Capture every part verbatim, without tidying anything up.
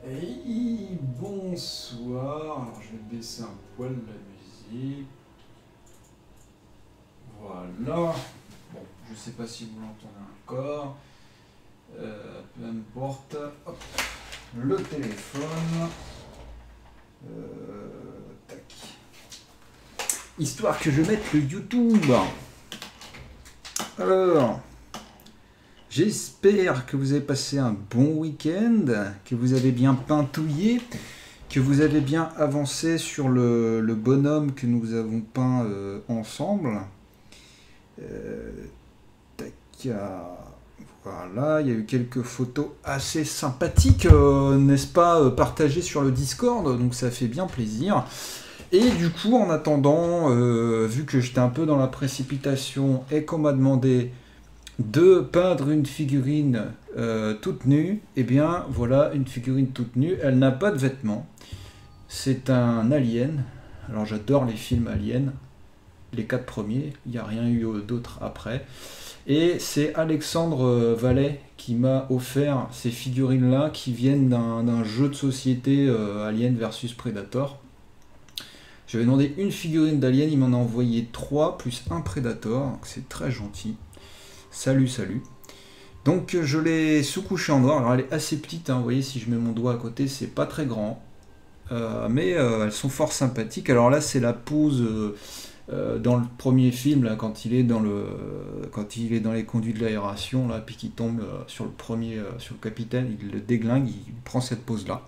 Hey, bonsoir. Alors je vais baisser un poil la musique. Voilà. Bon, je sais pas si vous l'entendez encore. Euh, peu importe. Hop. Le téléphone. Euh, tac. Histoire que je mette le YouTube. Alors. J'espère que vous avez passé un bon week-end, que vous avez bien pintouillé, que vous avez bien avancé sur le, le bonhomme que nous avons peint euh, ensemble. Euh, tac, voilà, il y a eu quelques photos assez sympathiques, euh, n'est-ce pas, euh, partagées sur le Discord, donc ça fait bien plaisir. Et du coup, en attendant, euh, vu que j'étais un peu dans la précipitation et qu'on m'a demandé de peindre une figurine euh, toute nue, et eh bien voilà une figurine toute nue, elle n'a pas de vêtements, c'est un alien. Alors j'adore les films aliens, les quatre premiers, il n'y a rien eu d'autre après, et c'est Alexandre Vallet qui m'a offert ces figurines là qui viennent d'un jeu de société euh, Alien versus Predator. J'avais demandé une figurine d'Alien, il m'en a envoyé trois plus un Predator, c'est très gentil. Salut, salut. Donc je l'ai sous-couchée en noir. Alors elle est assez petite, hein. Vous voyez, si je mets mon doigt à côté, c'est pas très grand. Euh, mais euh, elles sont fort sympathiques. Alors là, c'est la pose euh, euh, dans le premier film, là, quand il est dans le, quand il est dans les conduits de l'aération, là, puis qu'il tombe euh, sur le premier, euh, sur le capitaine, il le déglingue, il prend cette pose-là.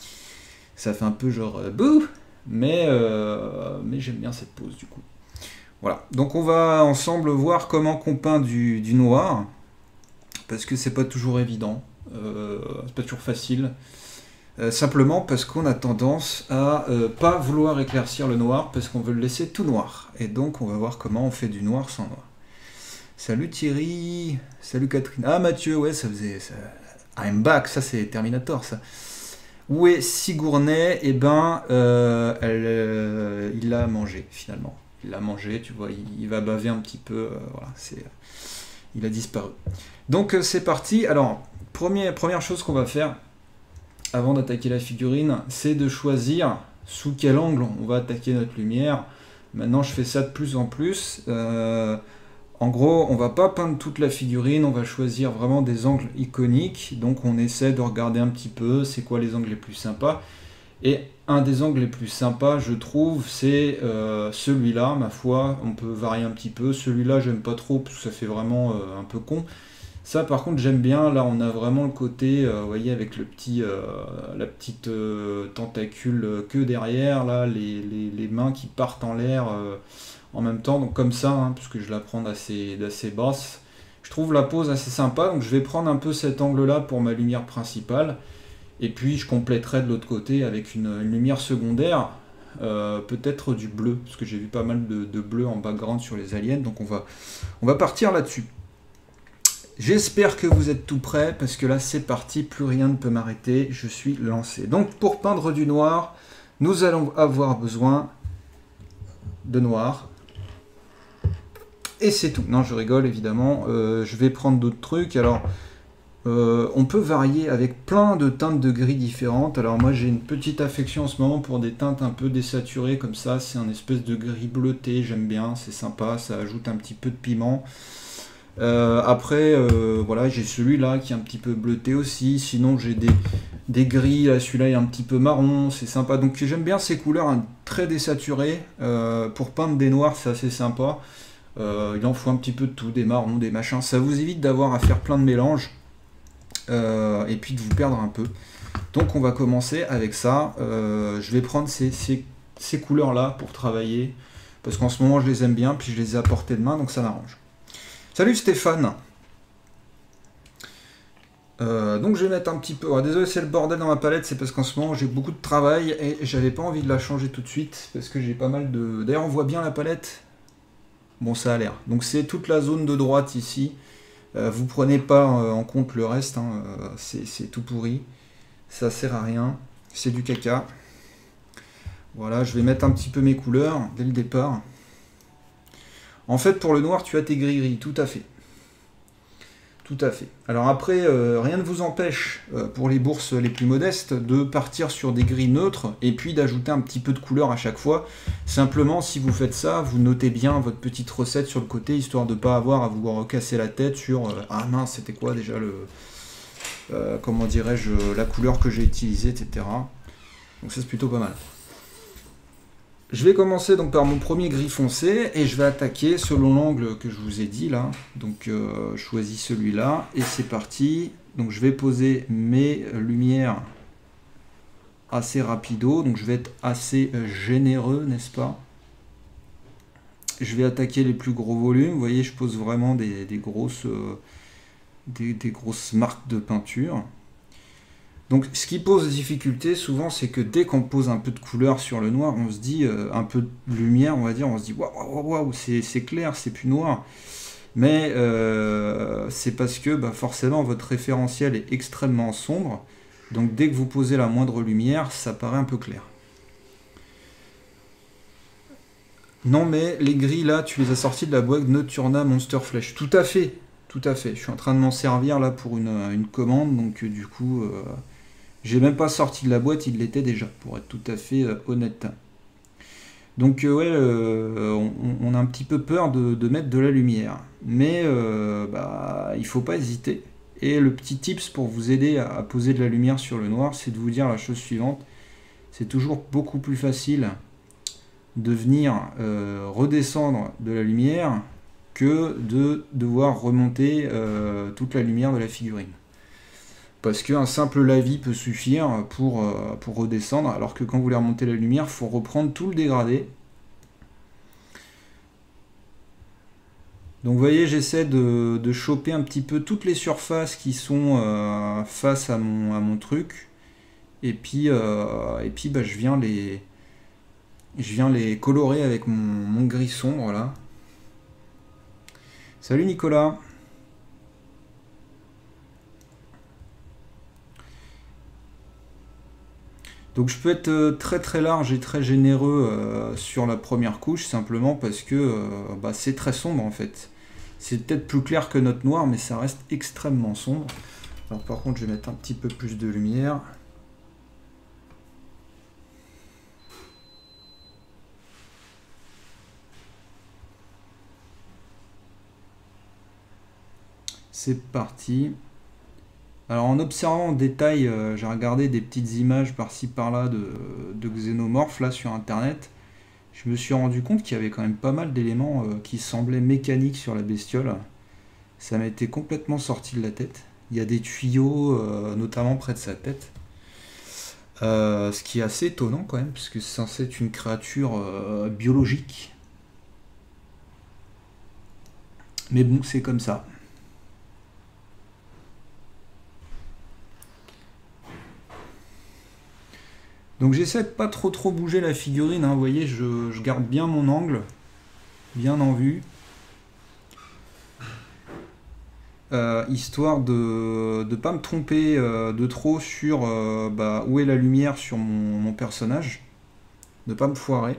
Ça fait un peu genre euh, bouh, mais euh, mais j'aime bien cette pose du coup. Voilà, donc on va ensemble voir comment on peint du, du noir, parce que c'est pas toujours évident, euh, c'est pas toujours facile, euh, simplement parce qu'on a tendance à euh, pas vouloir éclaircir le noir, parce qu'on veut le laisser tout noir, et donc on va voir comment on fait du noir sans noir. Salut Thierry, salut Catherine, ah Mathieu, ouais ça faisait... Ça... I'm back, ça c'est Terminator ça. Où est Sigourney? Eh ben, euh, elle, euh, il l'a mangé finalement. Il l'a mangé, tu vois, il, il va baver un petit peu, euh, voilà, c'est, il a disparu. Donc euh, c'est parti. Alors, premier, première chose qu'on va faire, avant d'attaquer la figurine, c'est de choisir sous quel angle on va attaquer notre lumière. Maintenant, je fais ça de plus en plus. Euh, en gros, on va pas peindre toute la figurine, on va choisir vraiment des angles iconiques. Donc on essaie de regarder un petit peu, c'est quoi les angles les plus sympas. Et un des angles les plus sympas, je trouve, c'est euh, celui-là, ma foi. On peut varier un petit peu. Celui-là, j'aime pas trop, parce que ça fait vraiment euh, un peu con. Ça, par contre, j'aime bien. Là, on a vraiment le côté, euh, vous voyez, avec le petit, euh, la petite euh, tentacule queue derrière, là, les, les, les mains qui partent en l'air euh, en même temps. Donc comme ça, hein, puisque je la prends d'assez d'assez basse. Je trouve la pose assez sympa, donc je vais prendre un peu cet angle-là pour ma lumière principale. Et puis je compléterai de l'autre côté avec une, une lumière secondaire, euh, peut-être du bleu, parce que j'ai vu pas mal de, de bleu en background sur les aliens, donc on va, on va partir là-dessus. J'espère que vous êtes tout prêts, parce que là c'est parti, plus rien ne peut m'arrêter, je suis lancé. Donc pour peindre du noir, nous allons avoir besoin de noir. Et c'est tout. Non, je rigole évidemment, euh, je vais prendre d'autres trucs, alors... Euh, on peut varier avec plein de teintes de gris différentes. Alors moi j'ai une petite affection en ce moment pour des teintes un peu désaturées comme ça. C'est un espèce de gris bleuté, j'aime bien, c'est sympa, ça ajoute un petit peu de piment. Euh, après, euh, voilà, j'ai celui-là qui est un petit peu bleuté aussi. Sinon j'ai des, des gris, celui-là est un petit peu marron, c'est sympa. Donc j'aime bien ces couleurs hein, très désaturées. Euh, pour peindre des noirs, c'est assez sympa. Euh, il en faut un petit peu de tout, des marrons, des machins. Ça vous évite d'avoir à faire plein de mélanges. Euh, et puis de vous perdre un peu. Donc on va commencer avec ça. Euh, je vais prendre ces, ces, ces couleurs là pour travailler, parce qu'en ce moment je les aime bien, puis je les ai à portée de main, donc ça m'arrange. Salut Stéphane. Euh, donc je vais mettre un petit peu... Oh, désolé, c'est le bordel dans ma palette, c'est parce qu'en ce moment j'ai beaucoup de travail et j'avais pas envie de la changer tout de suite, parce que j'ai pas mal de... D'ailleurs on voit bien la palette. Bon, ça a l'air. Donc c'est toute la zone de droite ici. Euh, vous prenez pas euh, en compte le reste, hein, euh, c'est tout pourri, ça sert à rien, c'est du caca. Voilà, je vais mettre un petit peu mes couleurs dès le départ. En fait, pour le noir, tu as tes gris-gris, tout à fait. Tout à fait. Alors après, euh, rien ne vous empêche, euh, pour les bourses les plus modestes, de partir sur des gris neutres et puis d'ajouter un petit peu de couleur à chaque fois. Simplement, si vous faites ça, vous notez bien votre petite recette sur le côté, histoire de ne pas avoir à vous recasser la tête sur euh, ah mince, c'était quoi déjà le... Euh, comment dirais-je, la couleur que j'ai utilisée, et cetera. Donc ça, c'est plutôt pas mal. Je vais commencer donc par mon premier gris foncé et je vais attaquer selon l'angle que je vous ai dit là. Donc euh, je choisis celui-là et c'est parti. Donc je vais poser mes lumières assez rapido. Donc je vais être assez généreux, n'est-ce pas? Je vais attaquer les plus gros volumes. Vous voyez, je pose vraiment des, des grosses, euh, des, des grosses marques de peinture. Donc ce qui pose difficulté souvent, c'est que dès qu'on pose un peu de couleur sur le noir, on se dit, euh, un peu de lumière, on va dire, on se dit waouh, waouh, waouh, c'est clair, c'est plus noir. Mais euh, c'est parce que bah, forcément votre référentiel est extrêmement sombre. Donc dès que vous posez la moindre lumière, ça paraît un peu clair. Non mais les gris là, tu les as sortis de la boîte Nocturna Monster Flash. Tout à fait, tout à fait. Je suis en train de m'en servir là pour une, une commande, donc euh, du coup... Euh, j'ai même pas sorti de la boîte, il l'était déjà, pour être tout à fait euh, honnête. Donc euh, ouais, euh, on, on a un petit peu peur de, de mettre de la lumière. Mais euh, bah, il faut pas hésiter. Et le petit tips pour vous aider à, à poser de la lumière sur le noir, c'est de vous dire la chose suivante. C'est toujours beaucoup plus facile de venir euh, redescendre de la lumière que de devoir remonter euh, toute la lumière de la figurine. Parce qu'un simple lavis peut suffire pour, euh, pour redescendre, alors que quand vous voulez remonter la lumière, il faut reprendre tout le dégradé. Donc vous voyez, j'essaie de, de choper un petit peu toutes les surfaces qui sont euh, face à mon, à mon truc. Et puis, euh, et puis bah, je, viens les, je viens les colorer avec mon, mon gris sombre là. Salut Nicolas! Donc je peux être très très large et très généreux euh, sur la première couche, simplement parce que euh, bah, c'est très sombre en fait. C'est peut-être plus clair que notre noir, mais ça reste extrêmement sombre. Alors par contre, je vais mettre un petit peu plus de lumière. C'est parti. Alors en observant en détail, euh, j'ai regardé des petites images par-ci par-là de, de xénomorphes là sur internet. Je me suis rendu compte qu'il y avait quand même pas mal d'éléments euh, qui semblaient mécaniques sur la bestiole. Ça m'a été complètement sorti de la tête. Il y a des tuyaux, euh, notamment près de sa tête. Euh, ce qui est assez étonnant quand même, parce que c'est censé être une créature euh, biologique. Mais bon, c'est comme ça. Donc j'essaie de pas trop trop bouger la figurine, hein. Vous voyez, je, je garde bien mon angle, bien en vue. Euh, histoire de ne pas me tromper euh, de trop sur euh, bah, où est la lumière sur mon, mon personnage. Ne pas me foirer.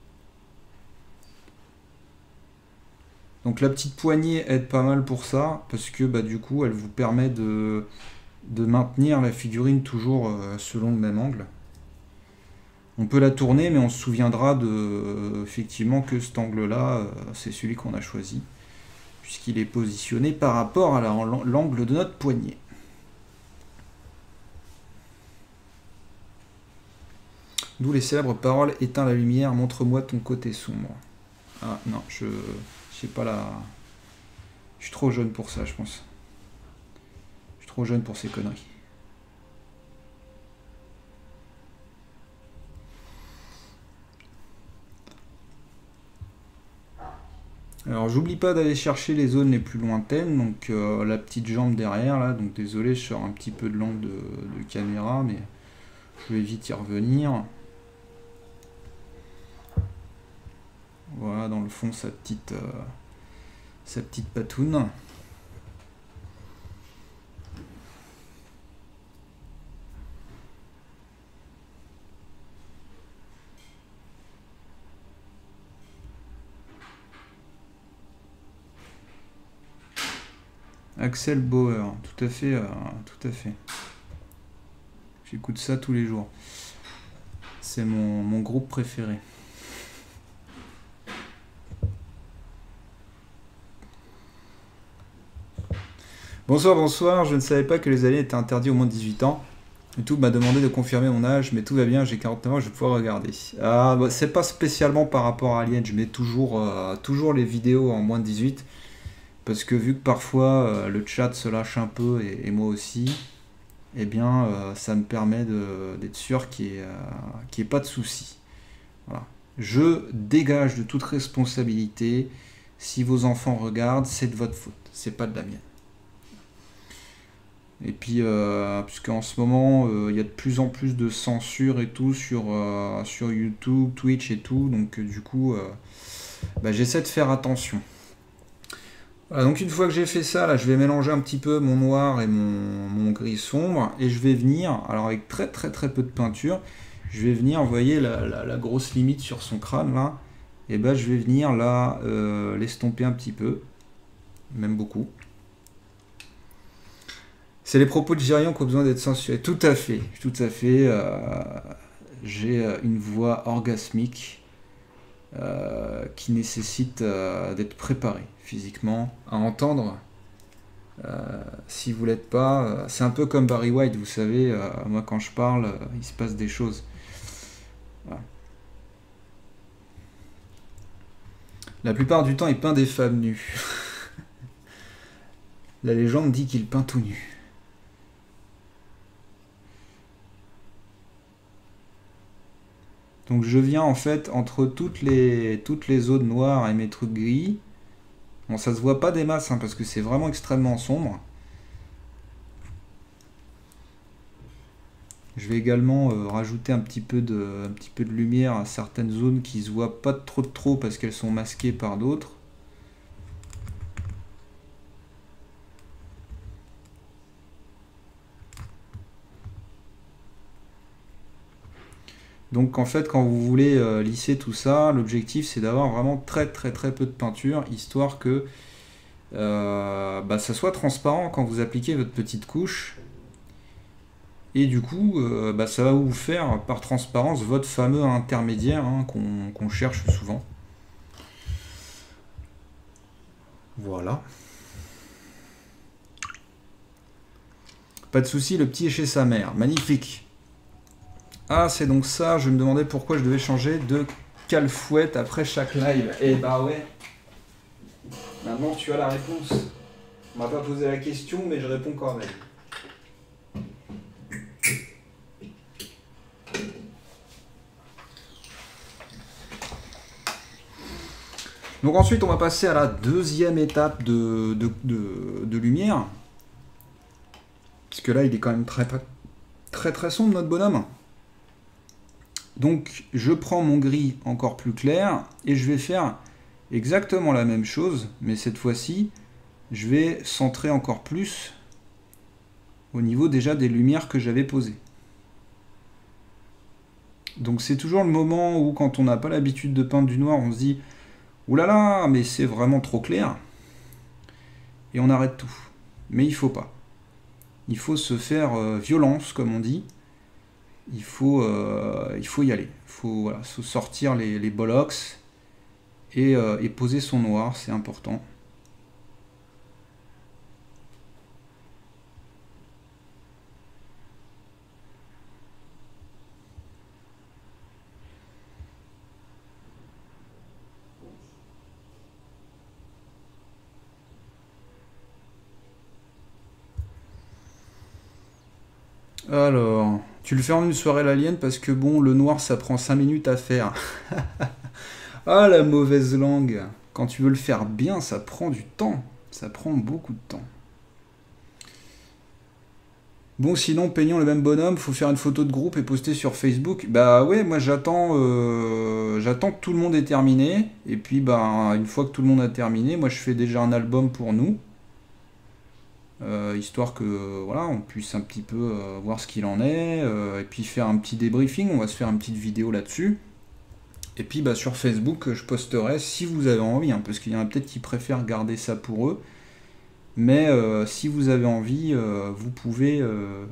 Donc la petite poignée aide pas mal pour ça, parce que bah, du coup elle vous permet de, de maintenir la figurine toujours euh, selon le même angle. On peut la tourner, mais on se souviendra de, euh, effectivement que cet angle-là, euh, c'est celui qu'on a choisi, puisqu'il est positionné par rapport à l'angle de notre poignet. D'où les célèbres paroles « Éteins la lumière, montre-moi ton côté sombre ». Ah non, je sais pas la... Je suis trop jeune pour ça, je pense. Je suis trop jeune pour ces conneries. Alors j'oublie pas d'aller chercher les zones les plus lointaines, donc euh, la petite jambe derrière là, donc désolé, je sors un petit peu de l'angle de, de caméra, mais je vais vite y revenir. Voilà, dans le fond, sa petite, euh, sa petite patoune. Axel Bauer, tout à fait, euh, tout à fait. J'écoute ça tous les jours. C'est mon, mon groupe préféré. Bonsoir, bonsoir. Je ne savais pas que les aliens étaient interdits au moins de dix-huit ans. YouTube m'a demandé de confirmer mon âge, mais tout va bien, j'ai quarante-neuf ans, je vais pouvoir regarder. Ah, bah, c'est pas spécialement par rapport à Alien, je mets toujours, euh, toujours les vidéos en moins de dix-huit. Parce que vu que parfois euh, le chat se lâche un peu, et, et moi aussi, eh bien euh, ça me permet d'être sûr qu'il n'y ait, euh, qu'il y ait pas de soucis. Voilà. Je dégage de toute responsabilité. Si vos enfants regardent, c'est de votre faute, c'est pas de la mienne. Et puis, euh, puisqu'en ce moment, il euh, y a de plus en plus de censure et tout sur, euh, sur YouTube, Twitch et tout, donc euh, du coup, euh, bah, j'essaie de faire attention. Voilà, donc une fois que j'ai fait ça, là, je vais mélanger un petit peu mon noir et mon, mon gris sombre, et je vais venir, alors avec très très très peu de peinture, je vais venir, vous voyez la, la, la grosse limite sur son crâne là, et ben je vais venir là euh, l'estomper un petit peu, même beaucoup. C'est les propos de Gérion qui ont besoin d'être censurés. Tout à fait, tout à fait. Euh, j'ai une voix orgasmique euh, qui nécessite euh, d'être préparée physiquement à entendre. Euh, si vous l'êtes pas, euh, c'est un peu comme Barry White, vous savez, euh, moi quand je parle, euh, il se passe des choses. Voilà. La plupart du temps, il peint des femmes nues. La légende dit qu'il peint tout nu. Donc je viens en fait entre toutes les, toutes les zones noires et mes trucs gris. Bon, ça se voit pas des masses hein, parce que c'est vraiment extrêmement sombre. Je vais également euh, rajouter un petit, peu de, un petit peu de lumière à certaines zones qui se voient pas trop de trop parce qu'elles sont masquées par d'autres. Donc en fait quand vous voulez euh, lisser tout ça, l'objectif c'est d'avoir vraiment très très très peu de peinture, histoire que euh, bah, ça soit transparent quand vous appliquez votre petite couche. Et du coup, euh, bah, ça va vous faire par transparence votre fameux intermédiaire hein, qu'on qu'on cherche souvent. Voilà. Pas de souci, le petit est chez sa mère. Magnifique. Ah, c'est donc ça, je me demandais pourquoi je devais changer de calfouette après chaque live. Eh bah ouais. Maintenant tu as la réponse. On m'a pas posé la question, mais je réponds quand même. Donc ensuite on va passer à la deuxième étape de, de, de, de lumière. Parce que là il est quand même très très très sombre notre bonhomme. Donc je prends mon gris encore plus clair et je vais faire exactement la même chose, mais cette fois-ci je vais centrer encore plus au niveau déjà des lumières que j'avais posées. Donc c'est toujours le moment où quand on n'a pas l'habitude de peindre du noir, on se dit oulala, là là, mais c'est vraiment trop clair, et on arrête tout. Mais il faut pas. Il faut se faire euh, violence, comme on dit. Il faut, euh, il faut y aller. Il faut voilà, se sortir les, les bollocks et, euh, et poser son noir, c'est important. Alors, tu le fais en une soirée l'alien parce que bon, le noir ça prend cinq minutes à faire. Ah la mauvaise langue. Quand tu veux le faire bien, ça prend du temps. Ça prend beaucoup de temps. Bon, sinon, peignons le même bonhomme, faut faire une photo de groupe et poster sur Facebook. Bah ouais, moi j'attends euh, j'attends que tout le monde ait terminé. Et puis, bah, une fois que tout le monde a terminé, moi je fais déjà un album pour nous. Euh, histoire que voilà, on puisse un petit peu euh, voir ce qu'il en est, euh, et puis faire un petit débriefing, on va se faire une petite vidéo là-dessus. Et puis bah, sur Facebook, je posterai si vous avez envie, hein, parce qu'il y en a peut-être qui préfèrent garder ça pour eux. Mais euh, si vous avez envie, euh, vous pouvez... Euh,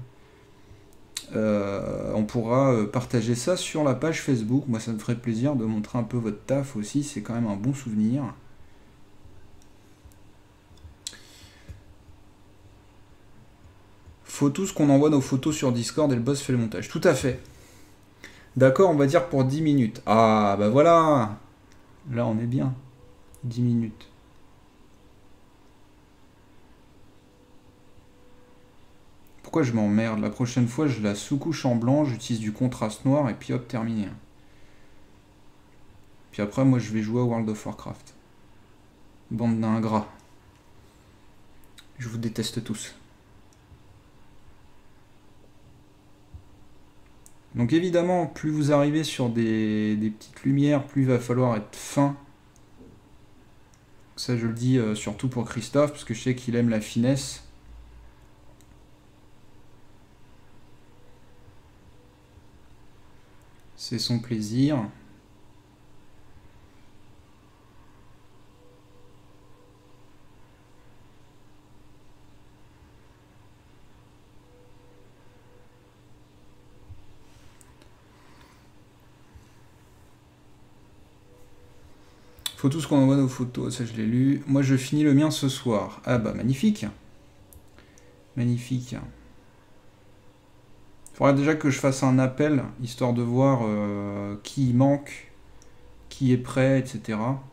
euh, on pourra euh, partager ça sur la page Facebook. Moi, ça me ferait plaisir de montrer un peu votre taf aussi. C'est quand même un bon souvenir. Faut tous qu'on envoie nos photos sur Discord et le boss fait le montage. Tout à fait. D'accord, on va dire pour dix minutes. Ah, bah voilà. Là, on est bien. dix minutes. Pourquoi je m'emmerde? La prochaine fois, je la sous-couche en blanc, j'utilise du contraste noir et puis hop, terminé. Puis après, moi, je vais jouer à World of Warcraft. Bande d'ingrats. Je vous déteste tous. Donc évidemment, plus vous arrivez sur des, des petites lumières, plus il va falloir être fin. Ça, je le dis euh, surtout pour Christophe, parce que je sais qu'il aime la finesse. C'est son plaisir. Faut tous qu'on envoie nos photos, ça je l'ai lu. Moi je finis le mien ce soir. Ah bah magnifique. Magnifique. Il faudrait déjà que je fasse un appel, histoire de voir euh, qui manque, qui est prêt, et cetera.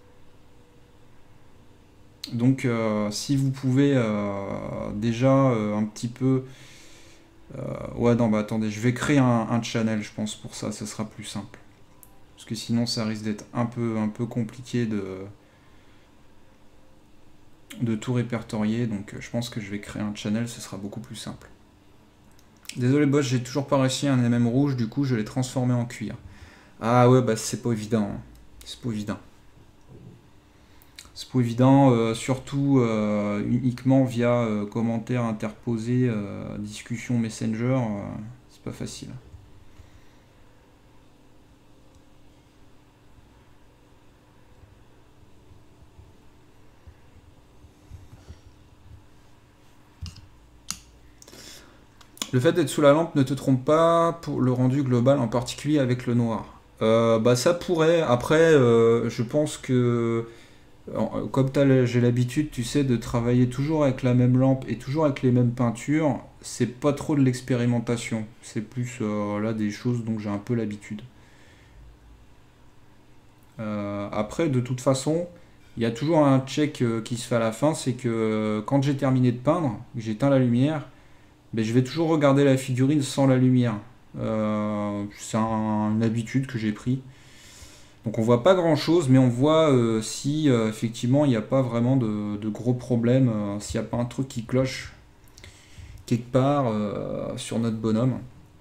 Donc euh, si vous pouvez euh, déjà euh, un petit peu... Euh, ouais non bah attendez, je vais créer un, un channel je pense pour ça, ça sera plus simple. Parce que sinon ça risque d'être un peu, un peu compliqué de, de tout répertorier. Donc je pense que je vais créer un channel, ce sera beaucoup plus simple. Désolé boss, j'ai toujours pas réussi un M M rouge, du coup je l'ai transformé en cuir. Ah ouais bah c'est pas évident. Hein. C'est pas évident. C'est pas évident, euh, surtout euh, uniquement via euh, commentaires interposés, euh, discussion Messenger, euh, c'est pas facile. Le fait d'être sous la lampe ne te trompe pas pour le rendu global, en particulier avec le noir. Euh, bah ça pourrait. Après, euh, je pense que comme j'ai l'habitude, tu sais, de travailler toujours avec la même lampe et toujours avec les mêmes peintures, c'est pas trop de l'expérimentation. C'est plus euh, là des choses dont j'ai un peu l'habitude. Euh, après, de toute façon, il y a toujours un check euh, qui se fait à la fin, c'est que euh, quand j'ai terminé de peindre, que j'éteins la lumière, ben, je vais toujours regarder la figurine sans la lumière. Euh, c'est un, une habitude que j'ai pris. Donc on voit pas grand chose, mais on voit euh, si euh, effectivement il n'y a pas vraiment de, de gros problèmes, euh, s'il n'y a pas un truc qui cloche quelque part euh, sur notre bonhomme.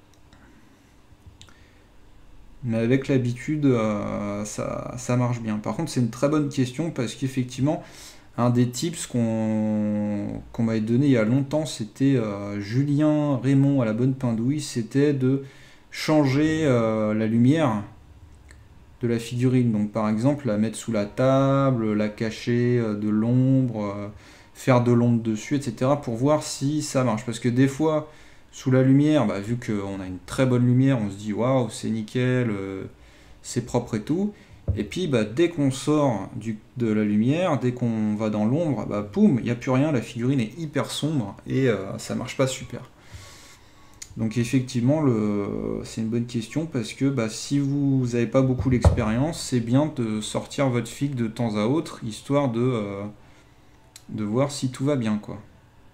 Mais avec l'habitude, euh, ça, ça marche bien. Par contre, c'est une très bonne question parce qu'effectivement, un des tips qu'on qu'on m'avait donné il y a longtemps, c'était euh, Julien Raymond à la bonne pindouille, c'était de changer euh, la lumière de la figurine. Donc par exemple, la mettre sous la table, la cacher euh, de l'ombre, euh, faire de l'ombre dessus, et cetera pour voir si ça marche. Parce que des fois, sous la lumière, bah, vu qu'on a une très bonne lumière, on se dit waouh, c'est nickel, euh, c'est propre et tout. Et puis bah, dès qu'on sort du, de la lumière, dès qu'on va dans l'ombre, bah poum, il n'y a plus rien, la figurine est hyper sombre et euh, ça marche pas super. Donc effectivement, c'est une bonne question parce que bah, si vous n'avez pas beaucoup d'expérience, c'est bien de sortir votre fig de temps à autre, histoire de, euh, de voir si tout va bien, quoi.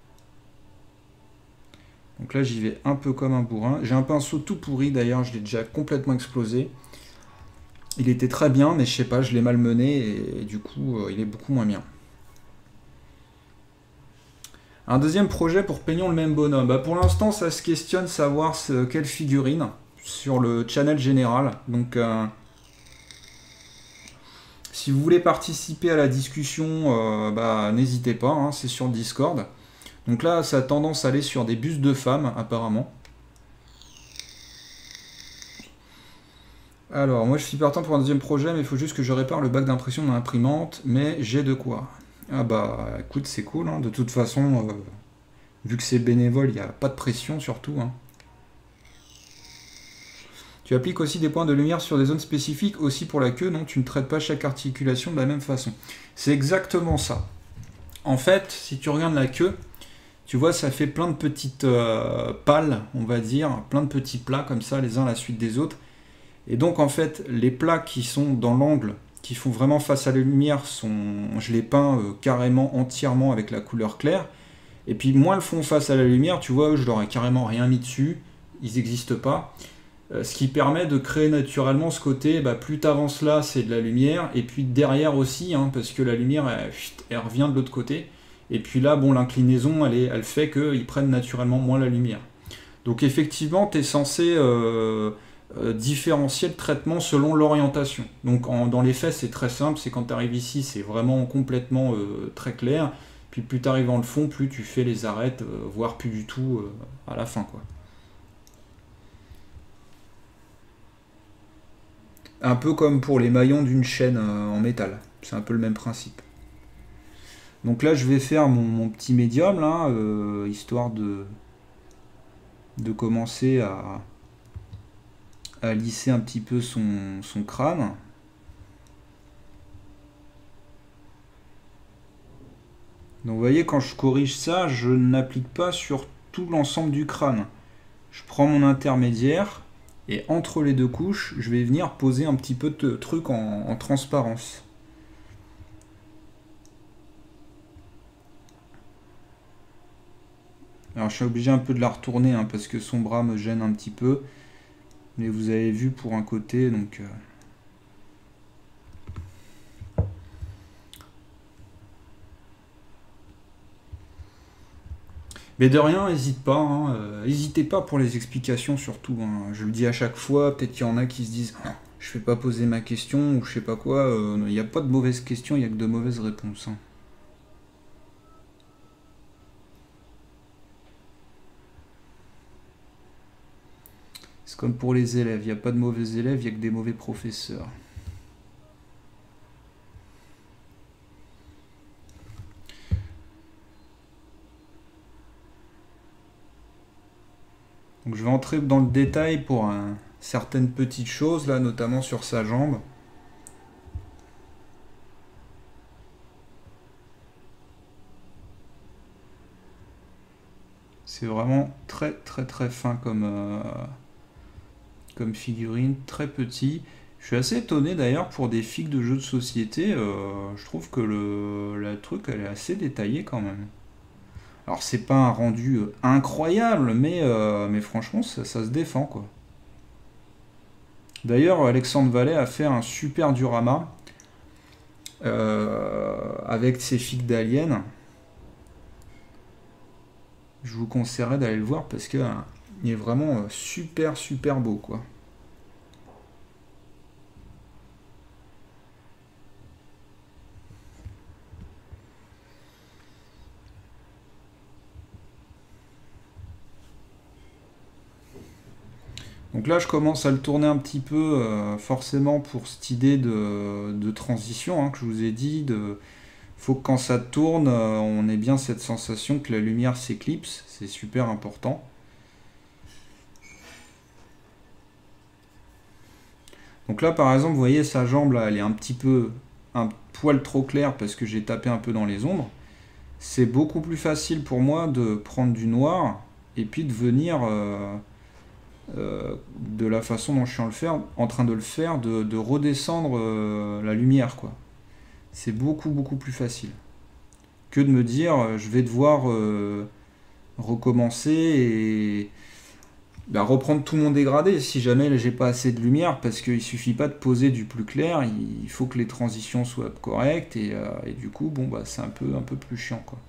Donc là, j'y vais un peu comme un bourrin. J'ai un pinceau tout pourri, d'ailleurs, je l'ai déjà complètement explosé. Il était très bien, mais je sais pas, je l'ai malmené et, et du coup, euh, il est beaucoup moins bien. Un deuxième projet pour Peignon le même bonhomme. Bah pour l'instant, ça se questionne savoir ce, quelle figurine sur le channel général. Donc, euh, si vous voulez participer à la discussion, euh, bah n'hésitez pas, hein, c'est sur Discord. Donc là, ça a tendance à aller sur des bustes de femmes, apparemment. Alors, moi je suis partant pour un deuxième projet, mais il faut juste que je répare le bac d'impression de mon imprimante, mais j'ai de quoi. Ah bah écoute, c'est cool, hein. De toute façon, euh, vu que c'est bénévole, il n'y a pas de pression surtout, hein. Tu appliques aussi des points de lumière sur des zones spécifiques aussi pour la queue, non? Tu ne traites pas chaque articulation de la même façon. C'est exactement ça. En fait, si tu regardes la queue, tu vois, ça fait plein de petites euh, pales, on va dire, plein de petits plats comme ça, les uns à la suite des autres. Et donc, en fait, les plats qui sont dans l'angle, qui font vraiment face à la lumière, sont, je les peins euh, carrément entièrement avec la couleur claire. Et puis, moins elles font face à la lumière, tu vois, je leur ai carrément rien mis dessus, ils n'existent pas. Euh, ce qui permet de créer naturellement ce côté, bah, plus tu avances là, c'est de la lumière, et puis derrière aussi, hein, parce que la lumière, elle, elle revient de l'autre côté. Et puis là, bon, l'inclinaison, elle, est, elle fait qu'ils prennent naturellement moins la lumière. Donc effectivement, tu es censé euh, euh, différencier le traitement selon l'orientation. Donc en, dans les faits, c'est très simple, c'est quand tu arrives ici, c'est vraiment complètement euh, très clair. Puis plus tu arrives dans le fond, plus tu fais les arêtes, euh, voire plus du tout euh, à la fin, quoi. Un peu comme pour les maillons d'une chaîne euh, en métal. C'est un peu le même principe. Donc là, je vais faire mon, mon petit médium, là, euh, histoire de, de commencer à, à lisser un petit peu son, son crâne. Donc vous voyez, quand je corrige ça, je n'applique pas sur tout l'ensemble du crâne. Je prends mon intermédiaire, et entre les deux couches, je vais venir poser un petit peu de truc en, en transparence. Alors je suis obligé un peu de la retourner hein, parce que son bras me gêne un petit peu. Mais vous avez vu pour un côté, donc... Euh... Mais de rien, n'hésite pas. Hein, euh, n'hésitez pas pour les explications surtout. Hein. Je le dis à chaque fois, peut-être qu'il y en a qui se disent oh, « je ne fais pas poser ma question » ou je sais pas quoi. Il n'y a pas de mauvaises questions, il n'y a que de mauvaises réponses. Hein. C'est comme pour les élèves, il n'y a pas de mauvais élèves, il n'y a que des mauvais professeurs. Donc je vais entrer dans le détail pour un, certaines petites choses, là, notamment sur sa jambe. C'est vraiment très très très fin comme, euh, comme figurine, très petit. Je suis assez étonné d'ailleurs pour des figues de jeux de société, euh, je trouve que le, le truc elle est assez détaillée quand même. Alors c'est pas un rendu incroyable, mais, euh, mais franchement ça, ça se défend quoi. D'ailleurs Alexandre Vallet a fait un super diorama euh, avec ses figues d'aliens. Je vous conseillerais d'aller le voir parce que hein, il est vraiment super super beau quoi. Donc là, je commence à le tourner un petit peu, euh, forcément pour cette idée de, de transition hein, que je vous ai dit. De, faut que quand ça tourne, euh, on ait bien cette sensation que la lumière s'éclipse. C'est super important. Donc là, par exemple, vous voyez sa jambe, là, elle est un petit peu, un poil trop claire parce que j'ai tapé un peu dans les ombres. C'est beaucoup plus facile pour moi de prendre du noir et puis de venir... Euh, Euh, de la façon dont je suis en, le faire, en train de le faire, de, de redescendre euh, la lumière, quoi. C'est beaucoup, beaucoup plus facile que de me dire euh, je vais devoir euh, recommencer et bah, reprendre tout mon dégradé si jamais j'ai pas assez de lumière, parce qu'il suffit pas de poser du plus clair, il faut que les transitions soient correctes et, euh, et du coup, bon, bah, c'est un peu, un peu plus chiant, quoi.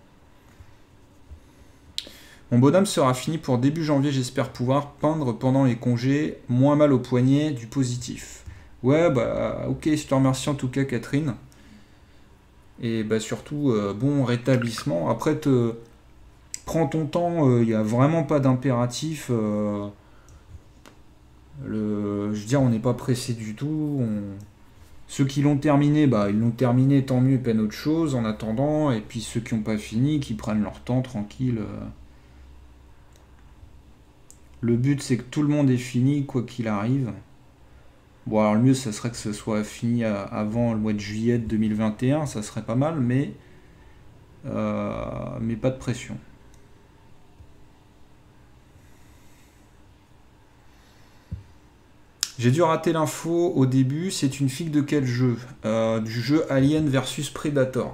Mon bonhomme sera fini pour début janvier, j'espère pouvoir peindre pendant les congés, moins mal au poignet, du positif. Ouais, bah ok, je te remercie en tout cas Catherine. Et bah surtout, euh, bon rétablissement. Après, te... prends ton temps, il euh, n'y a vraiment pas d'impératif. Euh... Le... Je veux dire, on n'est pas pressé du tout. On... Ceux qui l'ont terminé, bah ils l'ont terminé, tant mieux, peine autre chose en attendant. Et puis ceux qui n'ont pas fini, qui prennent leur temps tranquille. Le but c'est que tout le monde ait fini quoi qu'il arrive. Bon alors le mieux ça serait que ce soit fini avant le mois de juillet deux mille vingt et un, ça serait pas mal, mais euh, mais pas de pression. J'ai dû rater l'info au début, c'est une figue de quel jeu? euh, Du jeu Alien versus Predator.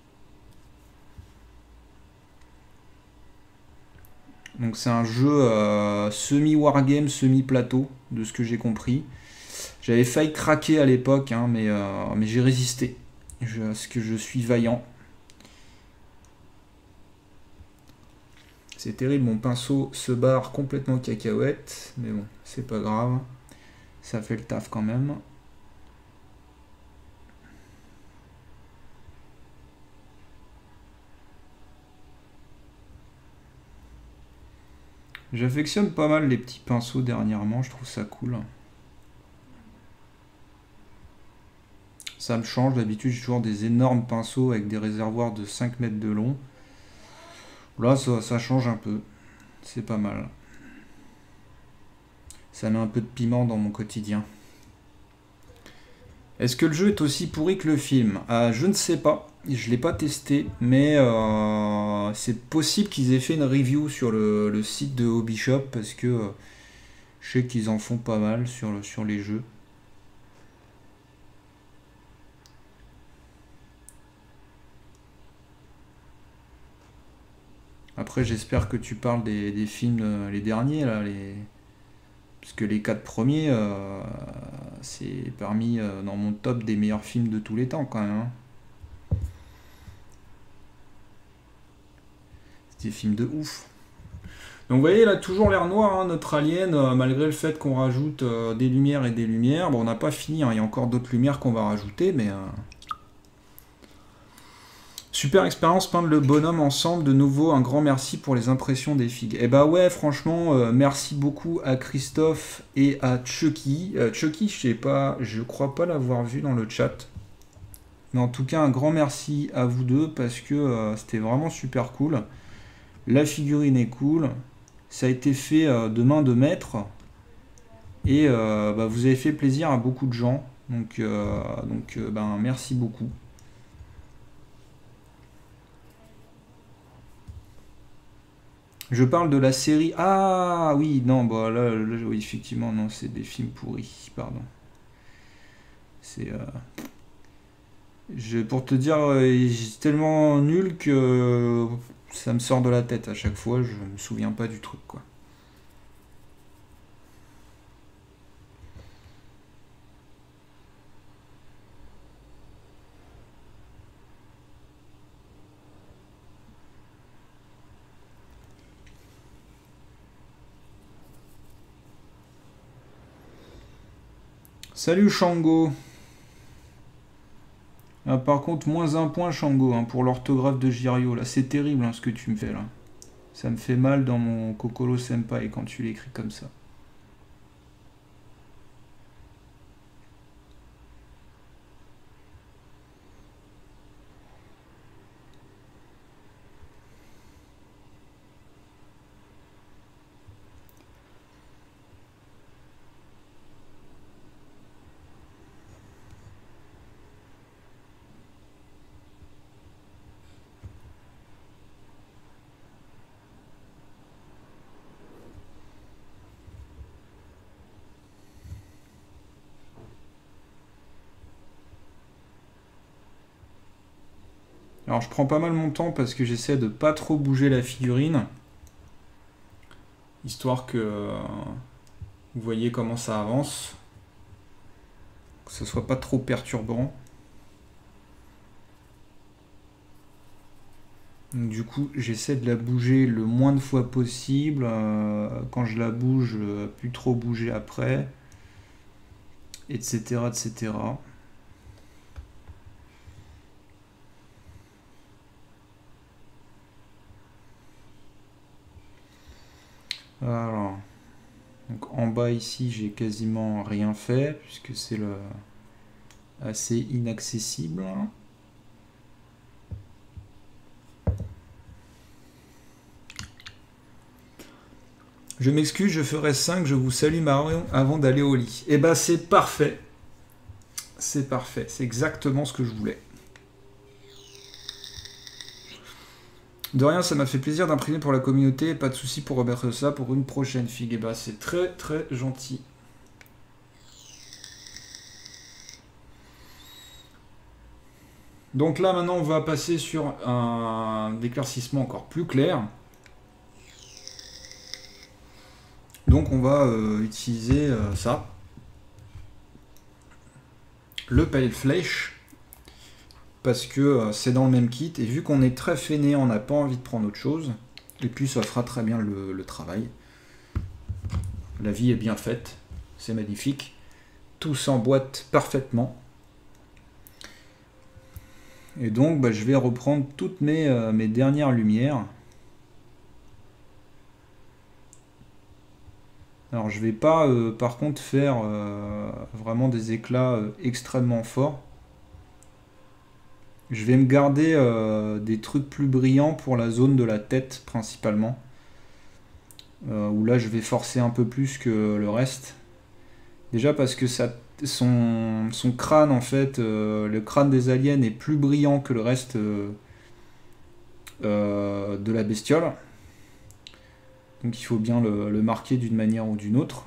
Donc c'est un jeu euh, semi-wargame, semi-plateau, de ce que j'ai compris. J'avais failli craquer à l'époque, hein, mais, euh, mais j'ai résisté. Je, parce que je suis vaillant. C'est terrible, mon pinceau se barre complètement cacahuète. Mais bon, c'est pas grave. Ça fait le taf quand même. J'affectionne pas mal les petits pinceaux dernièrement, je trouve ça cool. Ça me change, d'habitude j'ai toujours des énormes pinceaux avec des réservoirs de cinq mètres de long. Là ça, ça change un peu, c'est pas mal. Ça met un peu de piment dans mon quotidien. Est-ce que le jeu est aussi pourri que le film? euh, Je ne sais pas, je l'ai pas testé, mais euh, c'est possible qu'ils aient fait une review sur le, le site de Hobby Shop, parce que euh, je sais qu'ils en font pas mal sur, le, sur les jeux. Après j'espère que tu parles des, des films, euh, les derniers là, les... parce que les quatre premiers, euh, c'est parmi euh, dans mon top des meilleurs films de tous les temps quand même. Hein. C'est des films de ouf. Donc vous voyez là toujours l'air noir, hein, notre alien, euh, malgré le fait qu'on rajoute euh, des lumières et des lumières. Bon on n'a pas fini, hein, il y a encore d'autres lumières qu'on va rajouter, mais... Euh... Super expérience peindre le bonhomme ensemble, de nouveau un grand merci pour les impressions des figues. Et bah ouais franchement euh, merci beaucoup à Christophe et à Chucky. Euh, Chucky je sais pas, je crois pas l'avoir vu dans le chat. Mais en tout cas un grand merci à vous deux parce que euh, c'était vraiment super cool. La figurine est cool, ça a été fait euh, de main de maître. Et euh, bah, vous avez fait plaisir à beaucoup de gens. Donc, euh, donc euh, ben, merci beaucoup. Je parle de la série... Ah oui, non, bah là, là oui, effectivement, non, c'est des films pourris, pardon. C'est... Euh... Je, pour te dire, euh, c'est tellement nul que ça me sort de la tête à chaque fois, je me souviens pas du truc, quoi. Salut Shango. Ah, par contre, moins un point Shango hein, pour l'orthographe de Jirio. Là, c'est terrible hein, ce que tu me fais là. Ça me fait mal dans mon Kokoro Senpai quand tu l'écris comme ça. Alors je prends pas mal mon temps parce que j'essaie de pas trop bouger la figurine. Histoire que euh, vous voyez comment ça avance. Que ce soit pas trop perturbant. Donc, du coup j'essaie de la bouger le moins de fois possible. Euh, quand je la bouge, euh, plus trop bouger après. Etc. etc. Alors, donc en bas ici, j'ai quasiment rien fait puisque c'est le assez inaccessible. Je m'excuse, je ferai cinq, je vous salue Marion avant d'aller au lit. Eh ben c'est parfait. C'est parfait, c'est exactement ce que je voulais. De rien, ça m'a fait plaisir d'imprimer pour la communauté, pas de souci pour remettre ça pour une prochaine figue. Et bah c'est très très gentil. Donc là maintenant on va passer sur un éclaircissement encore plus clair. Donc on va euh, utiliser euh, ça. Le Pale Flèche. Parce que euh, c'est dans le même kit, et vu qu'on est très fainéant, on n'a pas envie de prendre autre chose, et puis ça fera très bien le, le travail. La vie est bien faite, c'est magnifique, tout s'emboîte parfaitement. Et donc bah, je vais reprendre toutes mes, euh, mes dernières lumières. Alors je vais pas euh, par contre faire euh, vraiment des éclats euh, extrêmement forts. Je vais me garder euh, des trucs plus brillants pour la zone de la tête principalement. Euh, où là je vais forcer un peu plus que le reste. Déjà parce que ça, son, son crâne en fait, euh, le crâne des aliens est plus brillant que le reste euh, euh, de la bestiole. Donc il faut bien le, le marquer d'une manière ou d'une autre.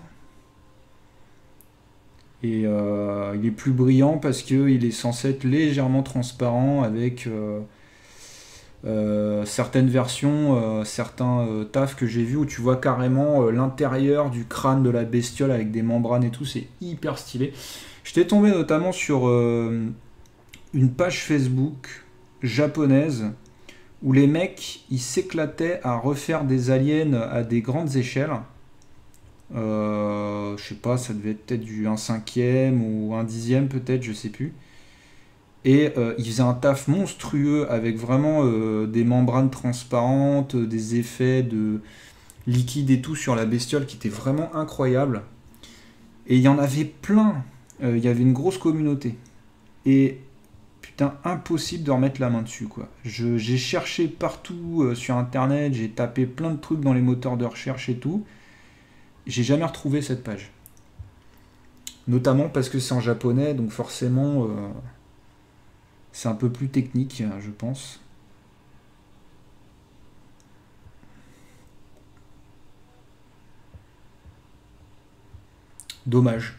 Et euh, il est plus brillant parce qu'il est censé être légèrement transparent avec euh, euh, certaines versions, euh, certains euh, tafs que j'ai vus où tu vois carrément euh, l'intérieur du crâne de la bestiole avec des membranes et tout, c'est hyper stylé. J'étais tombé notamment sur euh, une page Facebook japonaise où les mecs ils s'éclataient à refaire des aliens à des grandes échelles. Euh, je sais pas, ça devait être peut-être du un cinquième ou un dixième peut-être, je sais plus. Et euh, il faisait un taf monstrueux avec vraiment euh, des membranes transparentes, des effets de liquide et tout sur la bestiole qui était vraiment incroyable. Et il y en avait plein, euh, il y avait une grosse communauté. Et putain, impossible de remettre la main dessus quoi. Je, j'ai cherché partout euh, sur internet, j'ai tapé plein de trucs dans les moteurs de recherche et tout. J'ai jamais retrouvé cette page. Notamment parce que c'est en japonais, donc forcément euh, c'est un peu plus technique, je pense. Dommage.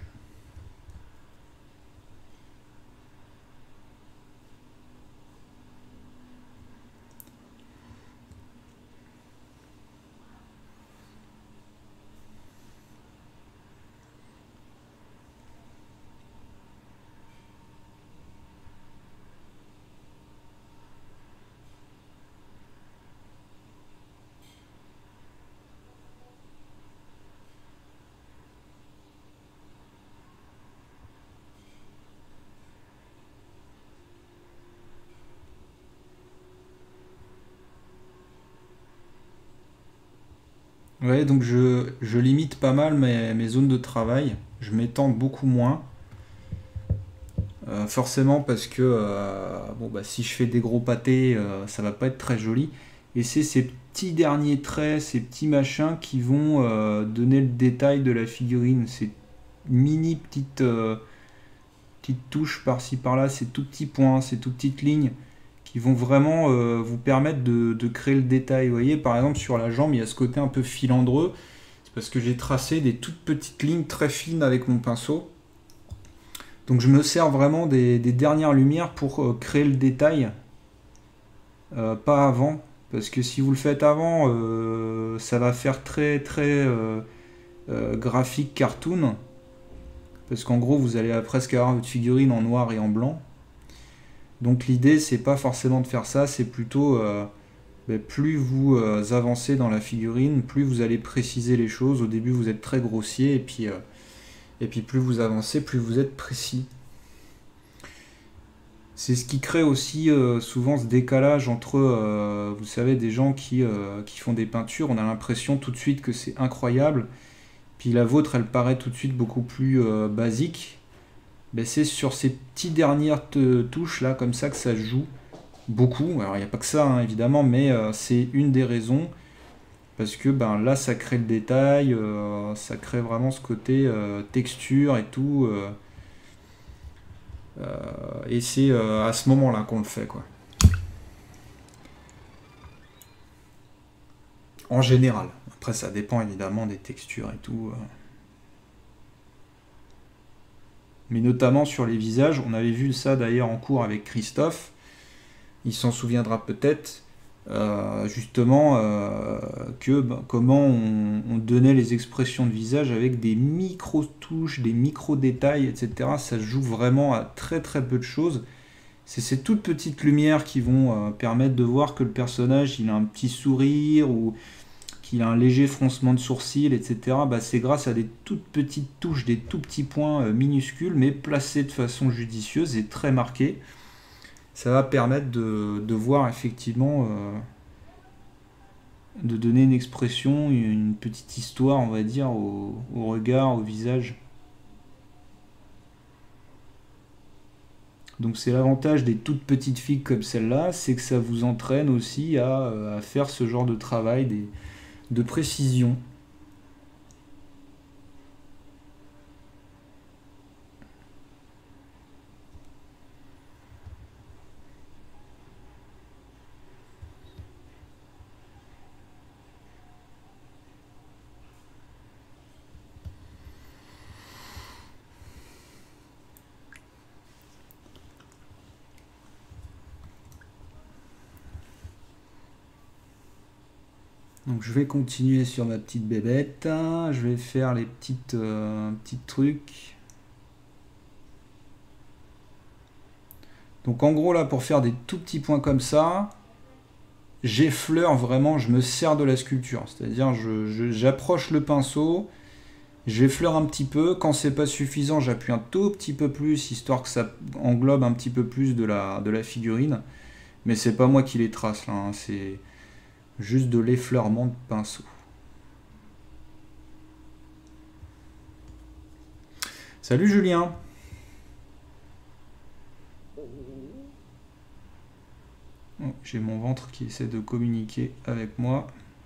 Ouais, donc je, je limite pas mal mes, mes zones de travail. Je m'étends beaucoup moins. Euh, forcément parce que euh, bon, bah, si je fais des gros pâtés, euh, ça va pas être très joli. Et c'est ces petits derniers traits, ces petits machins qui vont euh, donner le détail de la figurine. Ces mini petites, euh, petites touches par-ci par-là, ces tout petits points, ces tout petites lignes qui vont vraiment euh, vous permettre de, de créer le détail. Vous voyez, par exemple, sur la jambe, il y a ce côté un peu filandreux. C'est parce que j'ai tracé des toutes petites lignes très fines avec mon pinceau. Donc je me sers vraiment des, des dernières lumières pour euh, créer le détail. Euh, pas avant. Parce que si vous le faites avant, euh, ça va faire très très euh, euh, graphique cartoon. Parce qu'en gros, vous allez presque avoir votre figurine en noir et en blanc. Donc l'idée, c'est pas forcément de faire ça, c'est plutôt euh, ben, plus vous euh, avancez dans la figurine, plus vous allez préciser les choses. Au début, vous êtes très grossier, et puis, euh, et puis plus vous avancez, plus vous êtes précis. C'est ce qui crée aussi euh, souvent ce décalage entre, euh, vous savez, des gens qui, euh, qui font des peintures. On a l'impression tout de suite que c'est incroyable, puis la vôtre, elle paraît tout de suite beaucoup plus euh, basique. ben, c'est sur ces petites dernières touches là, comme ça, que ça se joue beaucoup. Alors il n'y a pas que ça, hein, évidemment, mais euh, c'est une des raisons. Parce que ben, là, ça crée le détail, euh, ça crée vraiment ce côté euh, texture et tout. Euh, euh, et c'est euh, à ce moment-là qu'on le fait, quoi. En général. Après, ça dépend évidemment des textures et tout. euh. Mais notamment sur les visages. On avait vu ça d'ailleurs en cours avec Christophe. Il s'en souviendra peut-être. Euh, justement euh, que ben, comment on, on donnait les expressions de visage avec des micro touches, des micro détails, et cetera. Ça se joue vraiment à très très peu de choses. C'est ces toutes petites lumières qui vont euh, permettre de voir que le personnage il a un petit sourire ou qu'il a un léger froncement de sourcils, et cetera. Bah, c'est grâce à des toutes petites touches, des tout petits points euh, minuscules, mais placés de façon judicieuse et très marqués. Ça va permettre de, de voir effectivement, euh, de donner une expression, une petite histoire, on va dire, au, au regard, au visage. Donc c'est l'avantage des toutes petites figues comme celle-là, c'est que ça vous entraîne aussi à, à faire ce genre de travail des, de précision. Donc je vais continuer sur ma petite bébête. Je vais faire les petites, euh, petits trucs. Donc en gros là, pour faire des tout petits points comme ça, j'effleure vraiment, je me sers de la sculpture. C'est-à-dire je, je, j'approche le pinceau, j'effleure un petit peu. Quand c'est pas suffisant, j'appuie un tout petit peu plus, histoire que ça englobe un petit peu plus de la, de la figurine. Mais c'est pas moi qui les trace là, hein, c'est juste de l'effleurement de pinceau. Salut Julien. Oh, j'ai mon ventre qui essaie de communiquer avec moi.